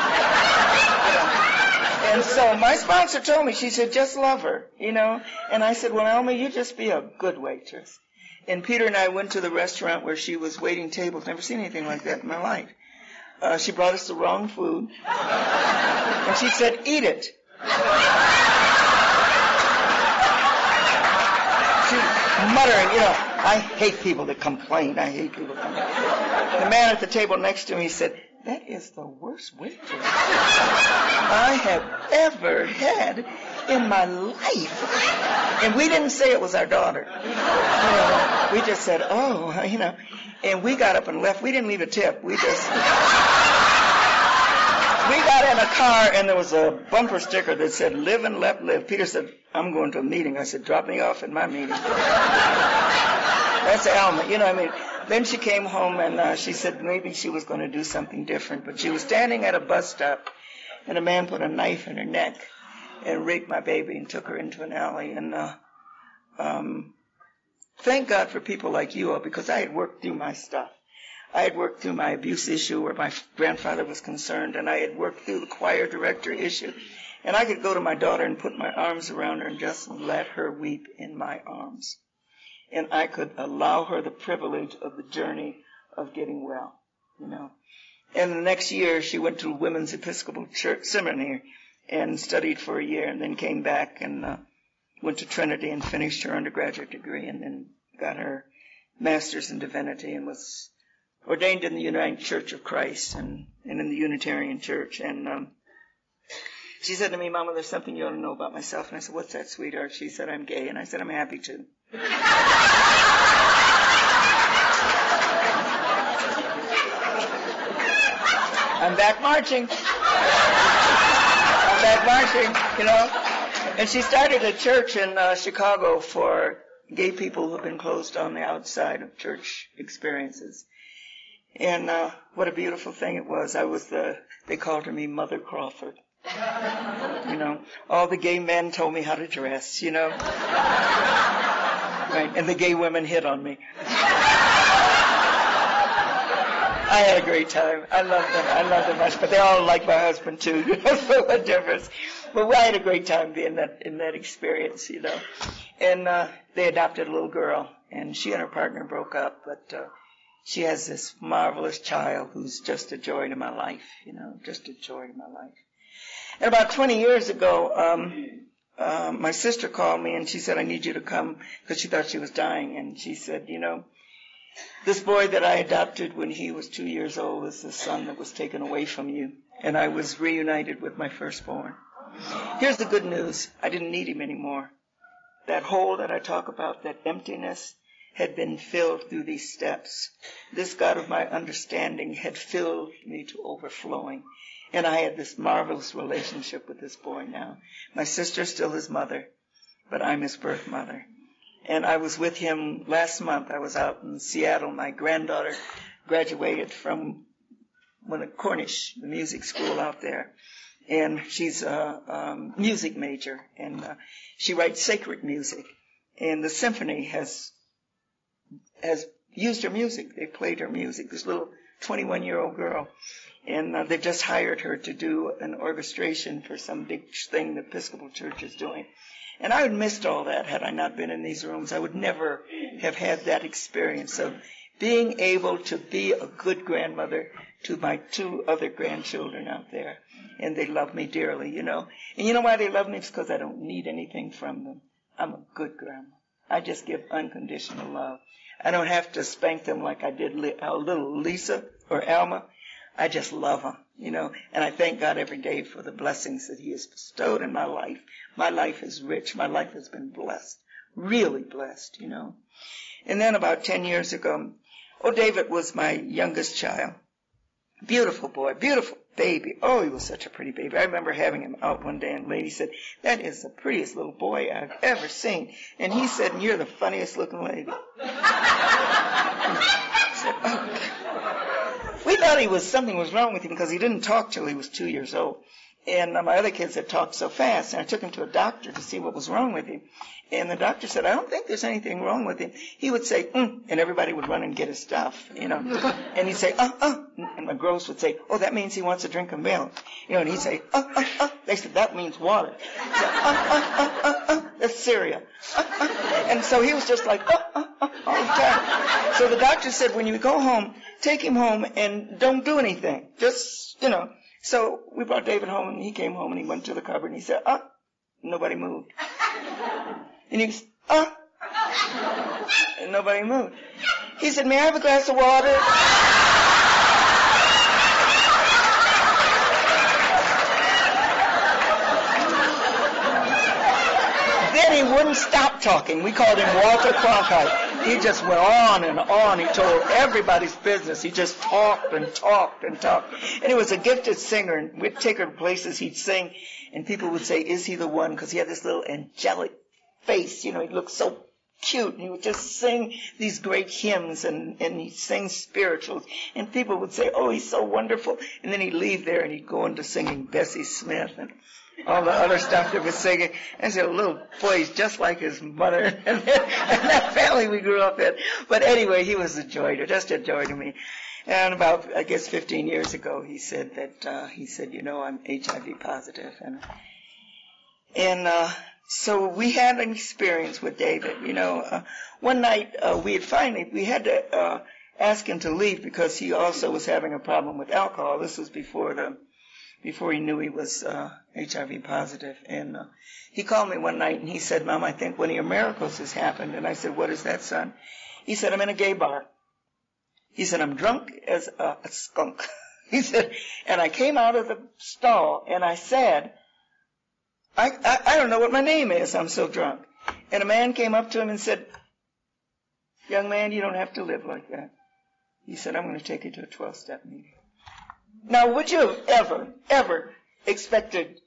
And so my sponsor told me, she said, just love her, you know. And I said, well, Alma, you just be a good waitress. And Peter and I went to the restaurant where she was waiting tables. Never seen anything like that in my life. She brought us the wrong food. And she said, eat it. She's muttering, you know. I hate people that complain. The man at the table next to me said, that is the worst waitress I have ever had in my life. And we didn't say it was our daughter. You know, we just said, oh, you know. And we got up and left. We didn't leave a tip. We got in a car, and there was a bumper sticker that said, live and let live. Peter said, I'm going to a meeting. I said, drop me off at my meeting. That's Alma, you know, I mean. Then she came home, and she said maybe she was going to do something different. But she was standing at a bus stop, and a man put a knife in her neck and raped my baby and took her into an alley. And thank God for people like you all, because I had worked through my stuff. I had worked through my abuse issue where my grandfather was concerned, and I had worked through the choir director issue. And I could go to my daughter and put my arms around her and just let her weep in my arms. And I could allow her the privilege of the journey of getting well, you know. And the next year, she went to Women's Episcopal Church Seminary and studied for a year, and then came back and went to Trinity and finished her undergraduate degree, and then got her master's in divinity, and was ordained in the United Church of Christ and in the Unitarian Church. And she said to me, Mama, there's something you ought to know about myself. And I said, what's that, sweetheart? She said, I'm gay. And I said, I'm happy to. I'm back marching, you know. And she started a church in Chicago for gay people who have been closed on the outside of church experiences. And what a beautiful thing it was. They called her me Mother Crawford. You know, all the gay men told me how to dress, you know. Right, and the gay women hit on me. I had a great time. I loved them much, but they all like my husband too, you know, so what difference. But I had a great time being in that experience, you know. And they adopted a little girl, and she and her partner broke up, but she has this marvelous child who's just a joy to my life, you know, just a joy to my life. And about 20 years ago, my sister called me and she said, I need you to come, because she thought she was dying. And she said, you know, this boy that I adopted when he was 2 years old is the son that was taken away from you. And I was reunited with my firstborn. Here's the good news. I didn't need him anymore. That hole that I talk about, that emptiness, had been filled through these steps. This God of my understanding had filled me to overflowing. And I had this marvelous relationship with this boy now. My sister's still his mother, but I'm his birth mother. And I was with him last month. I was out in Seattle. My granddaughter graduated from Cornish, the music school out there. And she's a music major, and she writes sacred music. And the symphony has used her music. They played her music, this little 21-year-old girl. And they've just hired her to do an orchestration for some big thing the Episcopal Church is doing. And I would have missed all that had I not been in these rooms. I would never have had that experience of being able to be a good grandmother to my 2 other grandchildren out there. And they love me dearly, you know. And you know why they love me? It's because I don't need anything from them. I'm a good grandma. I just give unconditional love. I don't have to spank them like I did little Lisa or Alma. I just love them, you know. And I thank God every day for the blessings that he has bestowed in my life. My life is rich. My life has been blessed, really blessed, you know. And then about 10 years ago, David was my youngest child. Beautiful boy, beautiful baby. Oh, he was such a pretty baby. I remember having him out one day, and the lady said, that is the prettiest little boy I've ever seen. And he said, and you're the funniest looking lady. I said, oh. We thought something was wrong with him because he didn't talk till he was 2 years old. And my other kids had talked so fast, and I took him to a doctor to see what was wrong with him. And the doctor said, I don't think there's anything wrong with him. He would say, and everybody would run and get his stuff, you know. And he'd say, and my girls would say, oh, that means he wants a drink of milk. You know, and he'd say, They said, that means water. He said, that's cereal. And so he was just like, all the time. So the doctor said, when you go home, take him home and don't do anything. Just, you know. So we brought David home, and he came home, and he went to the cupboard, and he said, nobody moved. And he was, and nobody moved. He said, may I have a glass of water? Then he wouldn't stop talking. We called him Walter Cronkite. He just went on and on. He told everybody's business. He just talked and talked and talked. And he was a gifted singer, and we'd take her to places he'd sing, and people would say, is he the one? Because he had this little angelic face. You know, he looked so cute, and he would just sing these great hymns, and he'd sing spirituals. And people would say, oh, he's so wonderful. And then he'd leave there, and he'd go into singing Bessie Smith and all the other stuff that was singing. And so little boy, he's just like his mother and that family we grew up in. But anyway, he was a joy, just a joy to me. And about, I guess, 15 years ago, he said, you know, I'm HIV positive. And so we had an experience with David. You know, one night we had to ask him to leave because he also was having a problem with alcohol. This was before he knew he was HIV positive. And he called me one night, and he said, Mom, I think one of your miracles has happened. And I said, what is that, son? He said, I'm in a gay bar. He said, I'm drunk as a skunk. He said, and I came out of the stall, and I said, I don't know what my name is. I'm so drunk. And a man came up to him and said, young man, you don't have to live like that. He said, I'm going to take you to a 12-step meeting. Now, would you have ever expected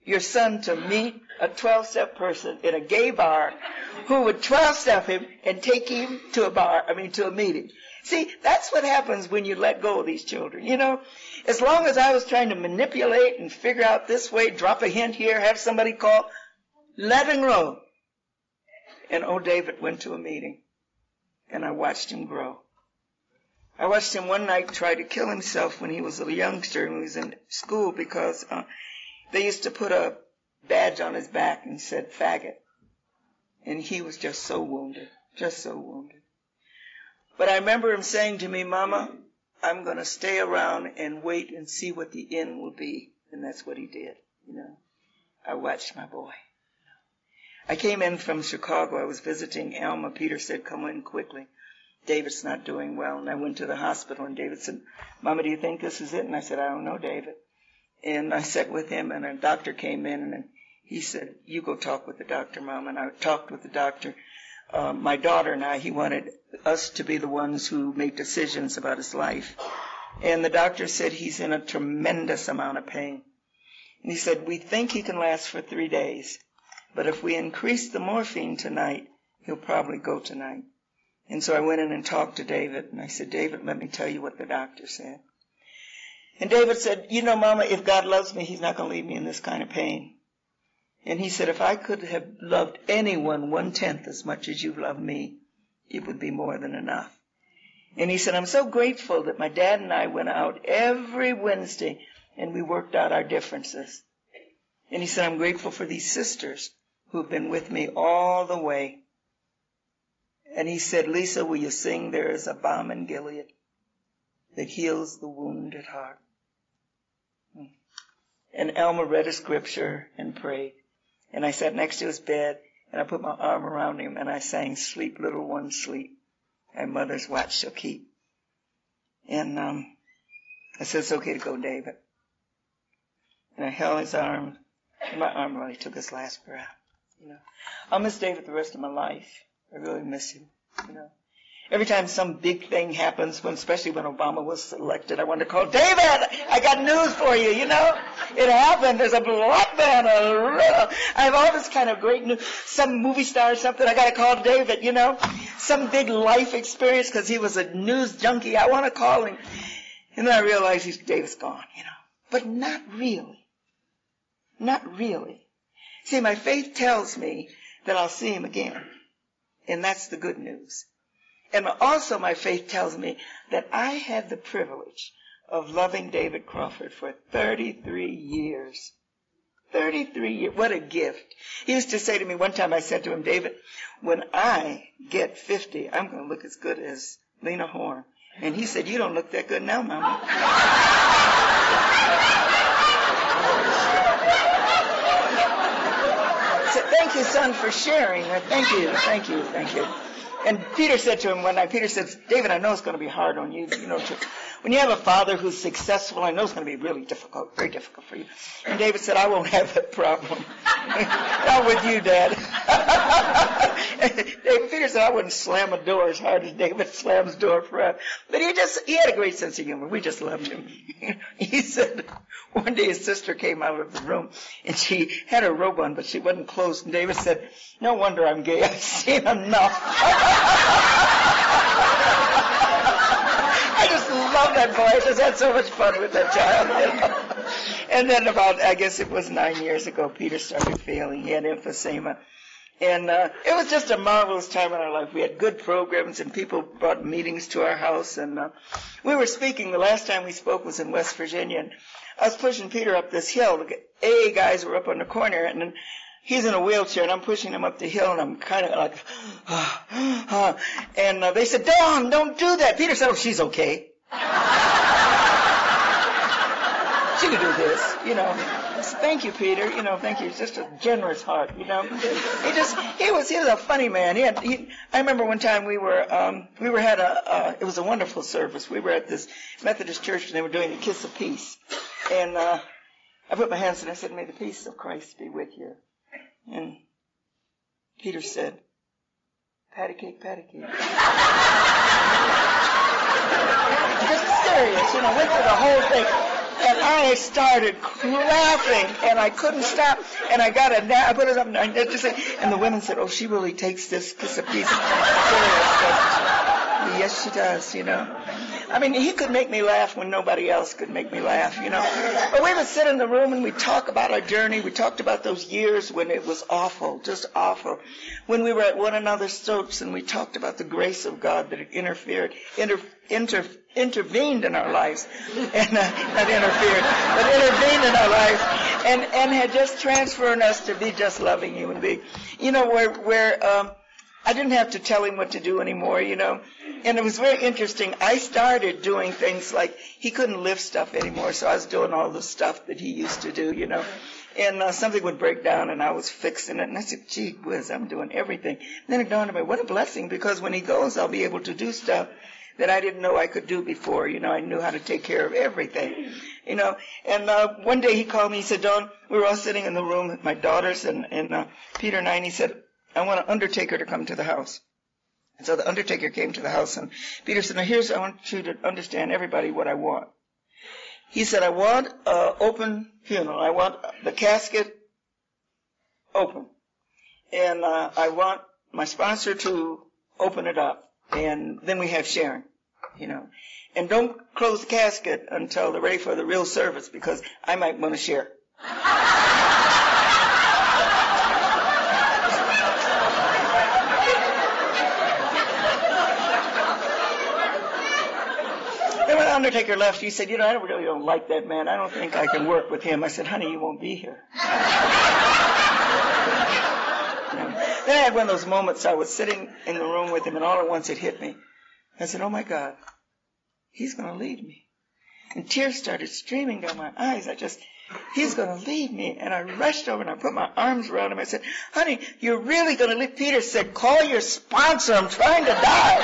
your son to meet a 12-step person in a gay bar who would 12-step him and take him to a meeting. See, that's what happens when you let go of these children. You know, as long as I was trying to manipulate and figure out this way, drop a hint here, have somebody call, let him grow. And old David went to a meeting, and I watched him grow. I watched him one night try to kill himself when he was a youngster and he was in school because they used to put a badge on his back and said faggot. And he was just so wounded, just so wounded. But I remember him saying to me, Mama, I'm going to stay around and wait and see what the end will be. And that's what he did, you know. I watched my boy. I came in from Chicago. I was visiting Alma. Peter said, come in quickly. David's not doing well. And I went to the hospital, and David said, Mama, do you think this is it? And I said, I don't know, David. And I sat with him, and a doctor came in, and he said, you go talk with the doctor, Mama. And I talked with the doctor. My daughter and I, he wanted us to be the ones who make decisions about his life. And the doctor said he's in a tremendous amount of pain. And he said, we think he can last for 3 days. But if we increase the morphine tonight, he'll probably go tonight. And so I went in and talked to David. And I said, David, let me tell you what the doctor said. And David said, you know, Mama, if God loves me, he's not going to leave me in this kind of pain. And he said, if I could have loved anyone 1/10 as much as you've loved me, it would be more than enough. And he said, I'm so grateful that my dad and I went out every Wednesday and we worked out our differences. And he said, I'm grateful for these sisters who've been with me all the way. And he said, Lisa, will you sing There is a Balm in Gilead that heals the wounded heart? And Alma read a scripture and prayed. And I sat next to his bed, and I put my arm around him, and I sang, Sleep, Little One, Sleep. Thy mother's watch shall keep. And I said, it's okay to go, David. And I held his arm, and my arm really took his last breath. You know, I'll miss David the rest of my life. I really miss him, you know. Every time some big thing happens, especially when Obama was elected, I wanted to call, David, I got news for you, you know. It happened. There's a black man, I have all this kind of great news. Some movie star or something, I got to call David, you know. Some big life experience because he was a news junkie. I want to call him. And then I realized David's gone, you know. But not really. Not really. See, my faith tells me that I'll see him again. And that's the good news. And also my faith tells me that I had the privilege of loving David Crawford for 33 years. 33 years. What a gift. He used to say to me one time, I said to him, David, when I get 50, I'm going to look as good as Lena Horne. And he said, you don't look that good now, Mama. I said, thank you, son, for sharing. Thank you. And Peter said to him one night, Peter said, David, I know it's going to be hard on you, you know, when you have a father who's successful, I know it's going to be really difficult, very difficult for you. And David said, I won't have that problem. Not with you, Dad. Peter said, I wouldn't slam a door as hard as David slams door for us. But he had a great sense of humor. We just loved him. He said, one day his sister came out of the room, and she had her robe on, but she wasn't closed. And David said, no wonder I'm gay. I've seen enough. I just love that boy. I just had so much fun with that child. You know? And then about, I guess it was 9 years ago, Peter started failing. He had emphysema. And it was just a marvelous time in our life. We had good programs, and people brought meetings to our house. And we were speaking. The last time we spoke was in West Virginia. And I was pushing Peter up this hill. The AA guys were up on the corner, and then he's in a wheelchair, and I'm pushing him up the hill, and I'm kind of like, and they said, Dawn, don't do that. Peter said, oh, she's okay. She could do this, you know. Thank you, Peter. You know, thank you. He's just a generous heart, you know. He was a funny man. I remember one time it was a wonderful service. We were at this Methodist church, and they were doing the Kiss of Peace. And I put my hands and I said, may the peace of Christ be with you. And Peter said, patty cake, patty cake. Just serious, you know, went through the whole thing. And I started laughing, and I couldn't stop. And I got I put it up, and the women said, "Oh, she really takes this piece of serious stuff." Yes, she does, you know. I mean, he could make me laugh when nobody else could make me laugh, you know. But we would sit in the room and we'd talk about our journey. We talked about those years when it was awful, just awful. When we were at one another's throats, and we talked about the grace of God that had intervened in our lives, and not interfered, but intervened in our lives, and had just transferred us to be just loving human beings. You know, where I didn't have to tell him what to do anymore, you know. And it was very interesting. I started doing things like he couldn't lift stuff anymore, so I was doing all the stuff that he used to do, you know. And something would break down, and I was fixing it. And I said, gee whiz, I'm doing everything. And then it dawned on me, what a blessing, because when he goes, I'll be able to do stuff that I didn't know I could do before. You know, I knew how to take care of everything, you know. And one day he called me. He said, Dawn, we were all sitting in the room with my daughters and Peter and I, and he said, I want an undertaker to come to the house. And so the undertaker came to the house, and Peter said, now I want you to understand, everybody, what I want. He said, I want an open funeral. I want the casket open. And I want my sponsor to open it up. And then we have sharing, you know. And don't close the casket until they're ready for the real service, because I might want to share. Then when the undertaker left, he said, you know, I really don't like that man. I don't think I can work with him. I said, honey, you won't be here. Then I had one of those moments. I was sitting in the room with him, and all at once it hit me. I said, oh, my God, he's going to leave me. And tears started streaming down my eyes. He's going to leave me. And I rushed over, and I put my arms around him. I said, honey, you're really going to leave? Peter said, call your sponsor. I'm trying to die.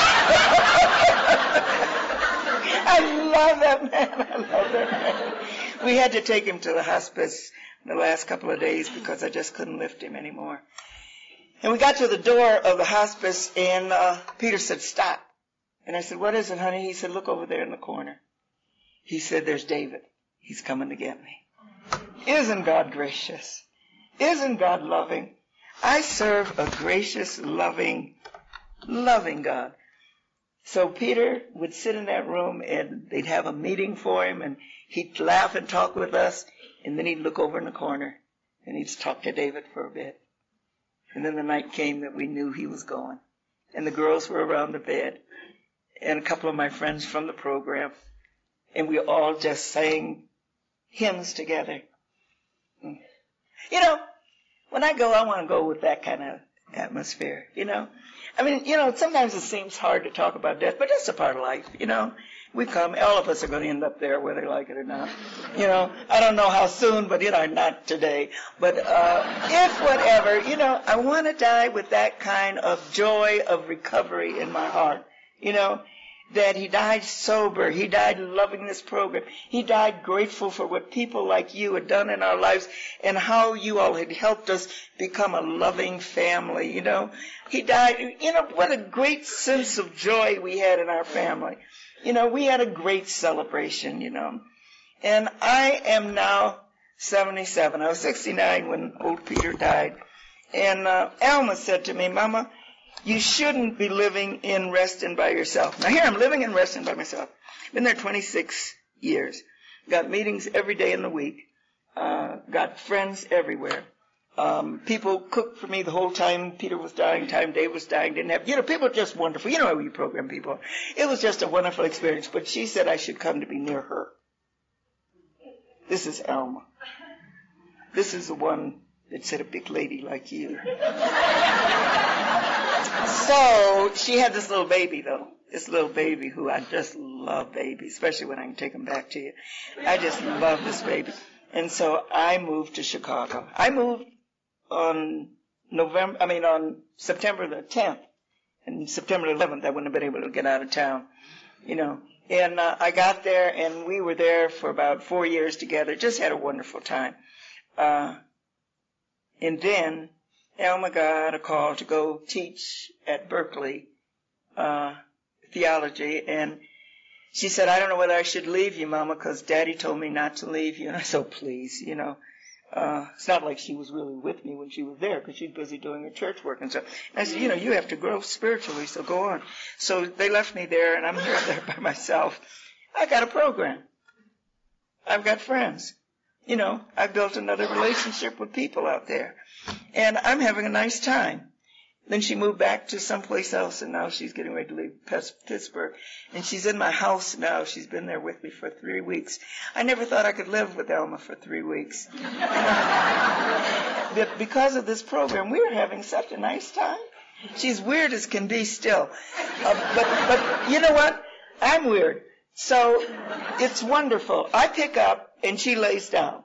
I love that man. We had to take him to the hospice the last couple of days because I just couldn't lift him anymore. And we got to the door of the hospice, and Peter said, stop. And I said, what is it, honey? He said, look over there in the corner. He said, there's David. He's coming to get me. Isn't God gracious? Isn't God loving? I serve a gracious, loving God. So Peter would sit in that room, and they'd have a meeting for him, and he'd laugh and talk with us, and then he'd look over in the corner, and he'd talk to David for a bit. And then the night came that we knew he was gone. And the girls were around the bed, and a couple of my friends from the program, and we all just sang hymns together. You know, when I go, I want to go with that kind of atmosphere, you know. I mean, you know, sometimes it seems hard to talk about death, but that's a part of life, you know. We come, all of us are going to end up there, whether they like it or not. You know, I don't know how soon, but, you know, not today. But if whatever, you know, I want to die with that kind of joy of recovery in my heart, you know, that he died sober. He died loving this program. He died grateful for what people like you had done in our lives and how you all had helped us become a loving family, you know. He died, you know, what a great sense of joy we had in our family. You know, we had a great celebration, you know. And I am now 77. I was 69 when old Peter died. And Alma said to me, Mama, you shouldn't be living in Reston by yourself. Now here I'm living in Reston by myself. Been there 26 years. Got meetings every day in the week. Got friends everywhere. People cooked for me the whole time Peter was dying, time Dave was dying. Didn't have, you know, people are just wonderful. You know how you program people. It was just a wonderful experience. But she said I should come to be near her. This is Alma. This is the one that said a big lady like you. So she had this little baby, though. This little baby who I just love babies, especially when I can take them back to you. I just love this baby. And so I moved to Chicago. I moved on September the 10th. And September 11th, I wouldn't have been able to get out of town, you know. And I got there, and we were there for about 4 years together. Just had a wonderful time. And then Alma got a call to go teach at Berkeley theology, and she said, I don't know whether I should leave you, Mama, because Daddy told me not to leave you. And I said, oh, please, it's not like she was really with me when she was there because she's busy doing her church work and stuff. And I said, you have to grow spiritually, so go on. So they left me there, and I'm here there by myself. I got a program. I've got friends. I built another relationship with people out there. And I'm having a nice time. Then she moved back to someplace else, and now she's getting ready to leave Pittsburgh. And she's in my house now. She's been there with me for 3 weeks. I never thought I could live with Elma for 3 weeks. But because of this program, we're having such a nice time. She's weird as can be still. But you know what? I'm weird. So it's wonderful. I pick up, and she lays down.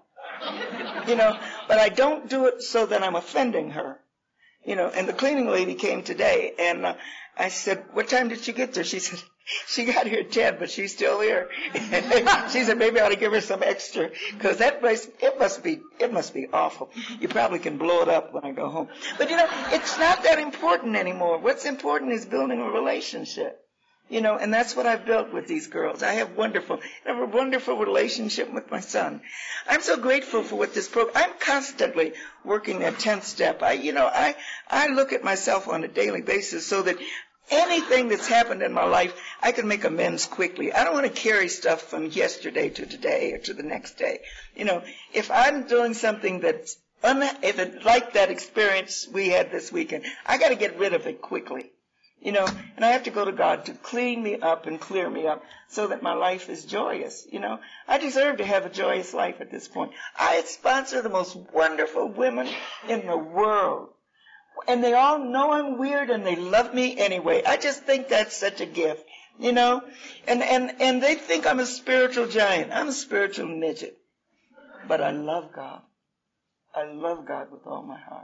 But I don't do it so that I'm offending her. And the cleaning lady came today, and I said, what time did she get there? She said, she got here at 10, but she's still here. She said, maybe I ought to give her some extra, because that place, it must be awful. You probably can blow it up when I go home. But, it's not that important anymore. What's important is building a relationship. And that's what I've built with these girls. I have a wonderful relationship with my son. I'm so grateful for what this program. I'm constantly working that 10th step. I look at myself on a daily basis so that anything that's happened in my life, I can make amends quickly. I don't want to carry stuff from yesterday to today or to the next day. If I'm doing something that's like that experience we had this weekend, I got to get rid of it quickly. And I have to go to God to clean me up and clear me up so that my life is joyous. I deserve to have a joyous life at this point. I sponsor the most wonderful women in the world. And they all know I'm weird and they love me anyway. I just think that's such a gift, And they think I'm a spiritual giant. I'm a spiritual midget. But I love God. I love God with all my heart,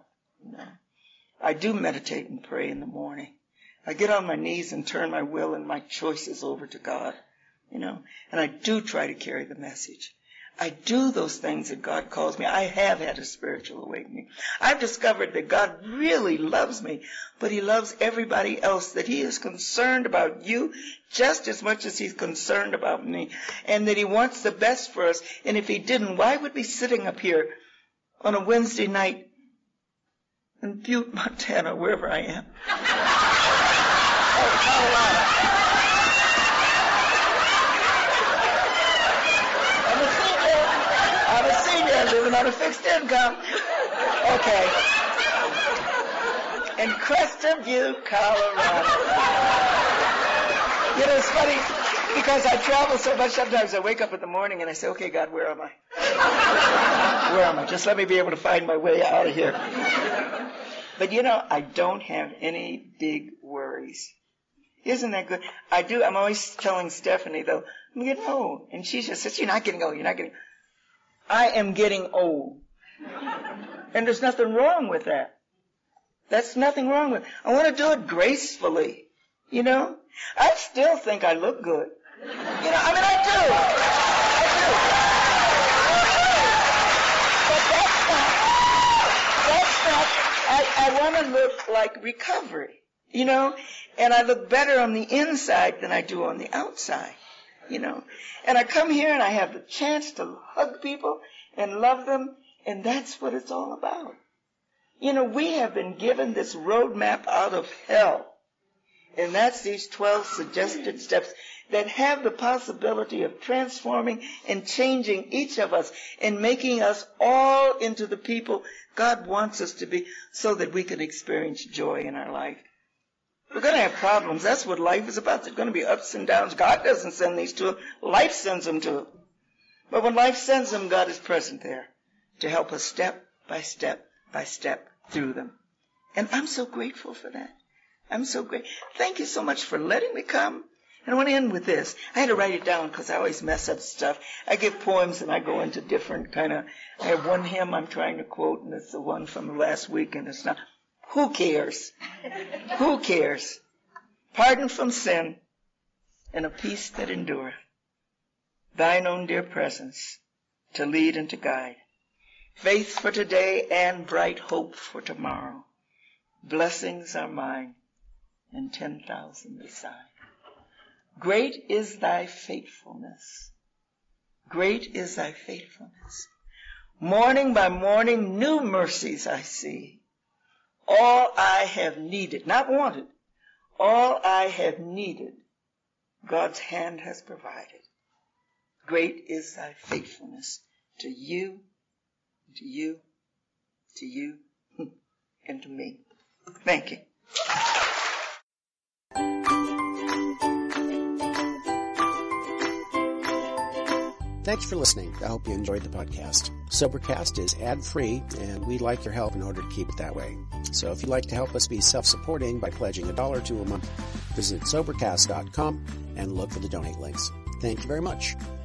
I do meditate and pray in the morning. I get on my knees and turn my will and my choices over to God, and I do try to carry the message. I do those things that God calls me. I have had a spiritual awakening. I've discovered that God really loves me, but he loves everybody else, that he is concerned about you just as much as he's concerned about me, and that he wants the best for us. And if he didn't, why would we be sitting up here on a Wednesday night in Butte, Montana, wherever I am? I'm a senior living on a fixed income. Okay. In Crested Butte, Colorado. It's funny because I travel so much. Sometimes I wake up in the morning and I say, okay, God, where am I? Where am I? Just let me be able to find my way out of here. But I don't have any big worries. Isn't that good? I do. I'm always telling Stephanie, though, I'm getting old. And she just says, you're not getting old. You're not getting old. I am getting old. And there's nothing wrong with that. That's nothing wrong with it. I want to do it gracefully. I still think I look good. I do. But I want to look like recovery, and I look better on the inside than I do on the outside, And I come here and I have the chance to hug people and love them, and that's what it's all about. We have been given this roadmap out of hell, and that's these 12 suggested steps that have the possibility of transforming and changing each of us and making us all into the people God wants us to be so that we can experience joy in our life. We're going to have problems. That's what life is about. There's going to be ups and downs. God doesn't send these to us. Life sends them to us. But when life sends them, God is present there to help us step by step by step through them. And I'm so grateful for that. I'm so grateful. Thank you so much for letting me come. And I want to end with this. I had to write it down because I always mess up stuff. I give poems and I go into different I have one hymn I'm trying to quote, and it's the one from last week, and it's not. Who cares? Who cares? Pardon from sin and a peace that endureth. Thine own dear presence to lead and to guide. Faith for today and bright hope for tomorrow. Blessings are mine and 10,000 beside. Great is thy faithfulness. Great is thy faithfulness. Morning by morning, new mercies I see. All I have needed, not wanted, all I have needed, God's hand has provided. Great is thy faithfulness to you, to you, to you, and to me. Thank you. Thanks for listening. I hope you enjoyed the podcast. Sobercast is ad-free, and we'd like your help in order to keep it that way. So if you'd like to help us be self-supporting by pledging $1 or $2 a month, visit Sobercast.com and look for the donate links. Thank you very much.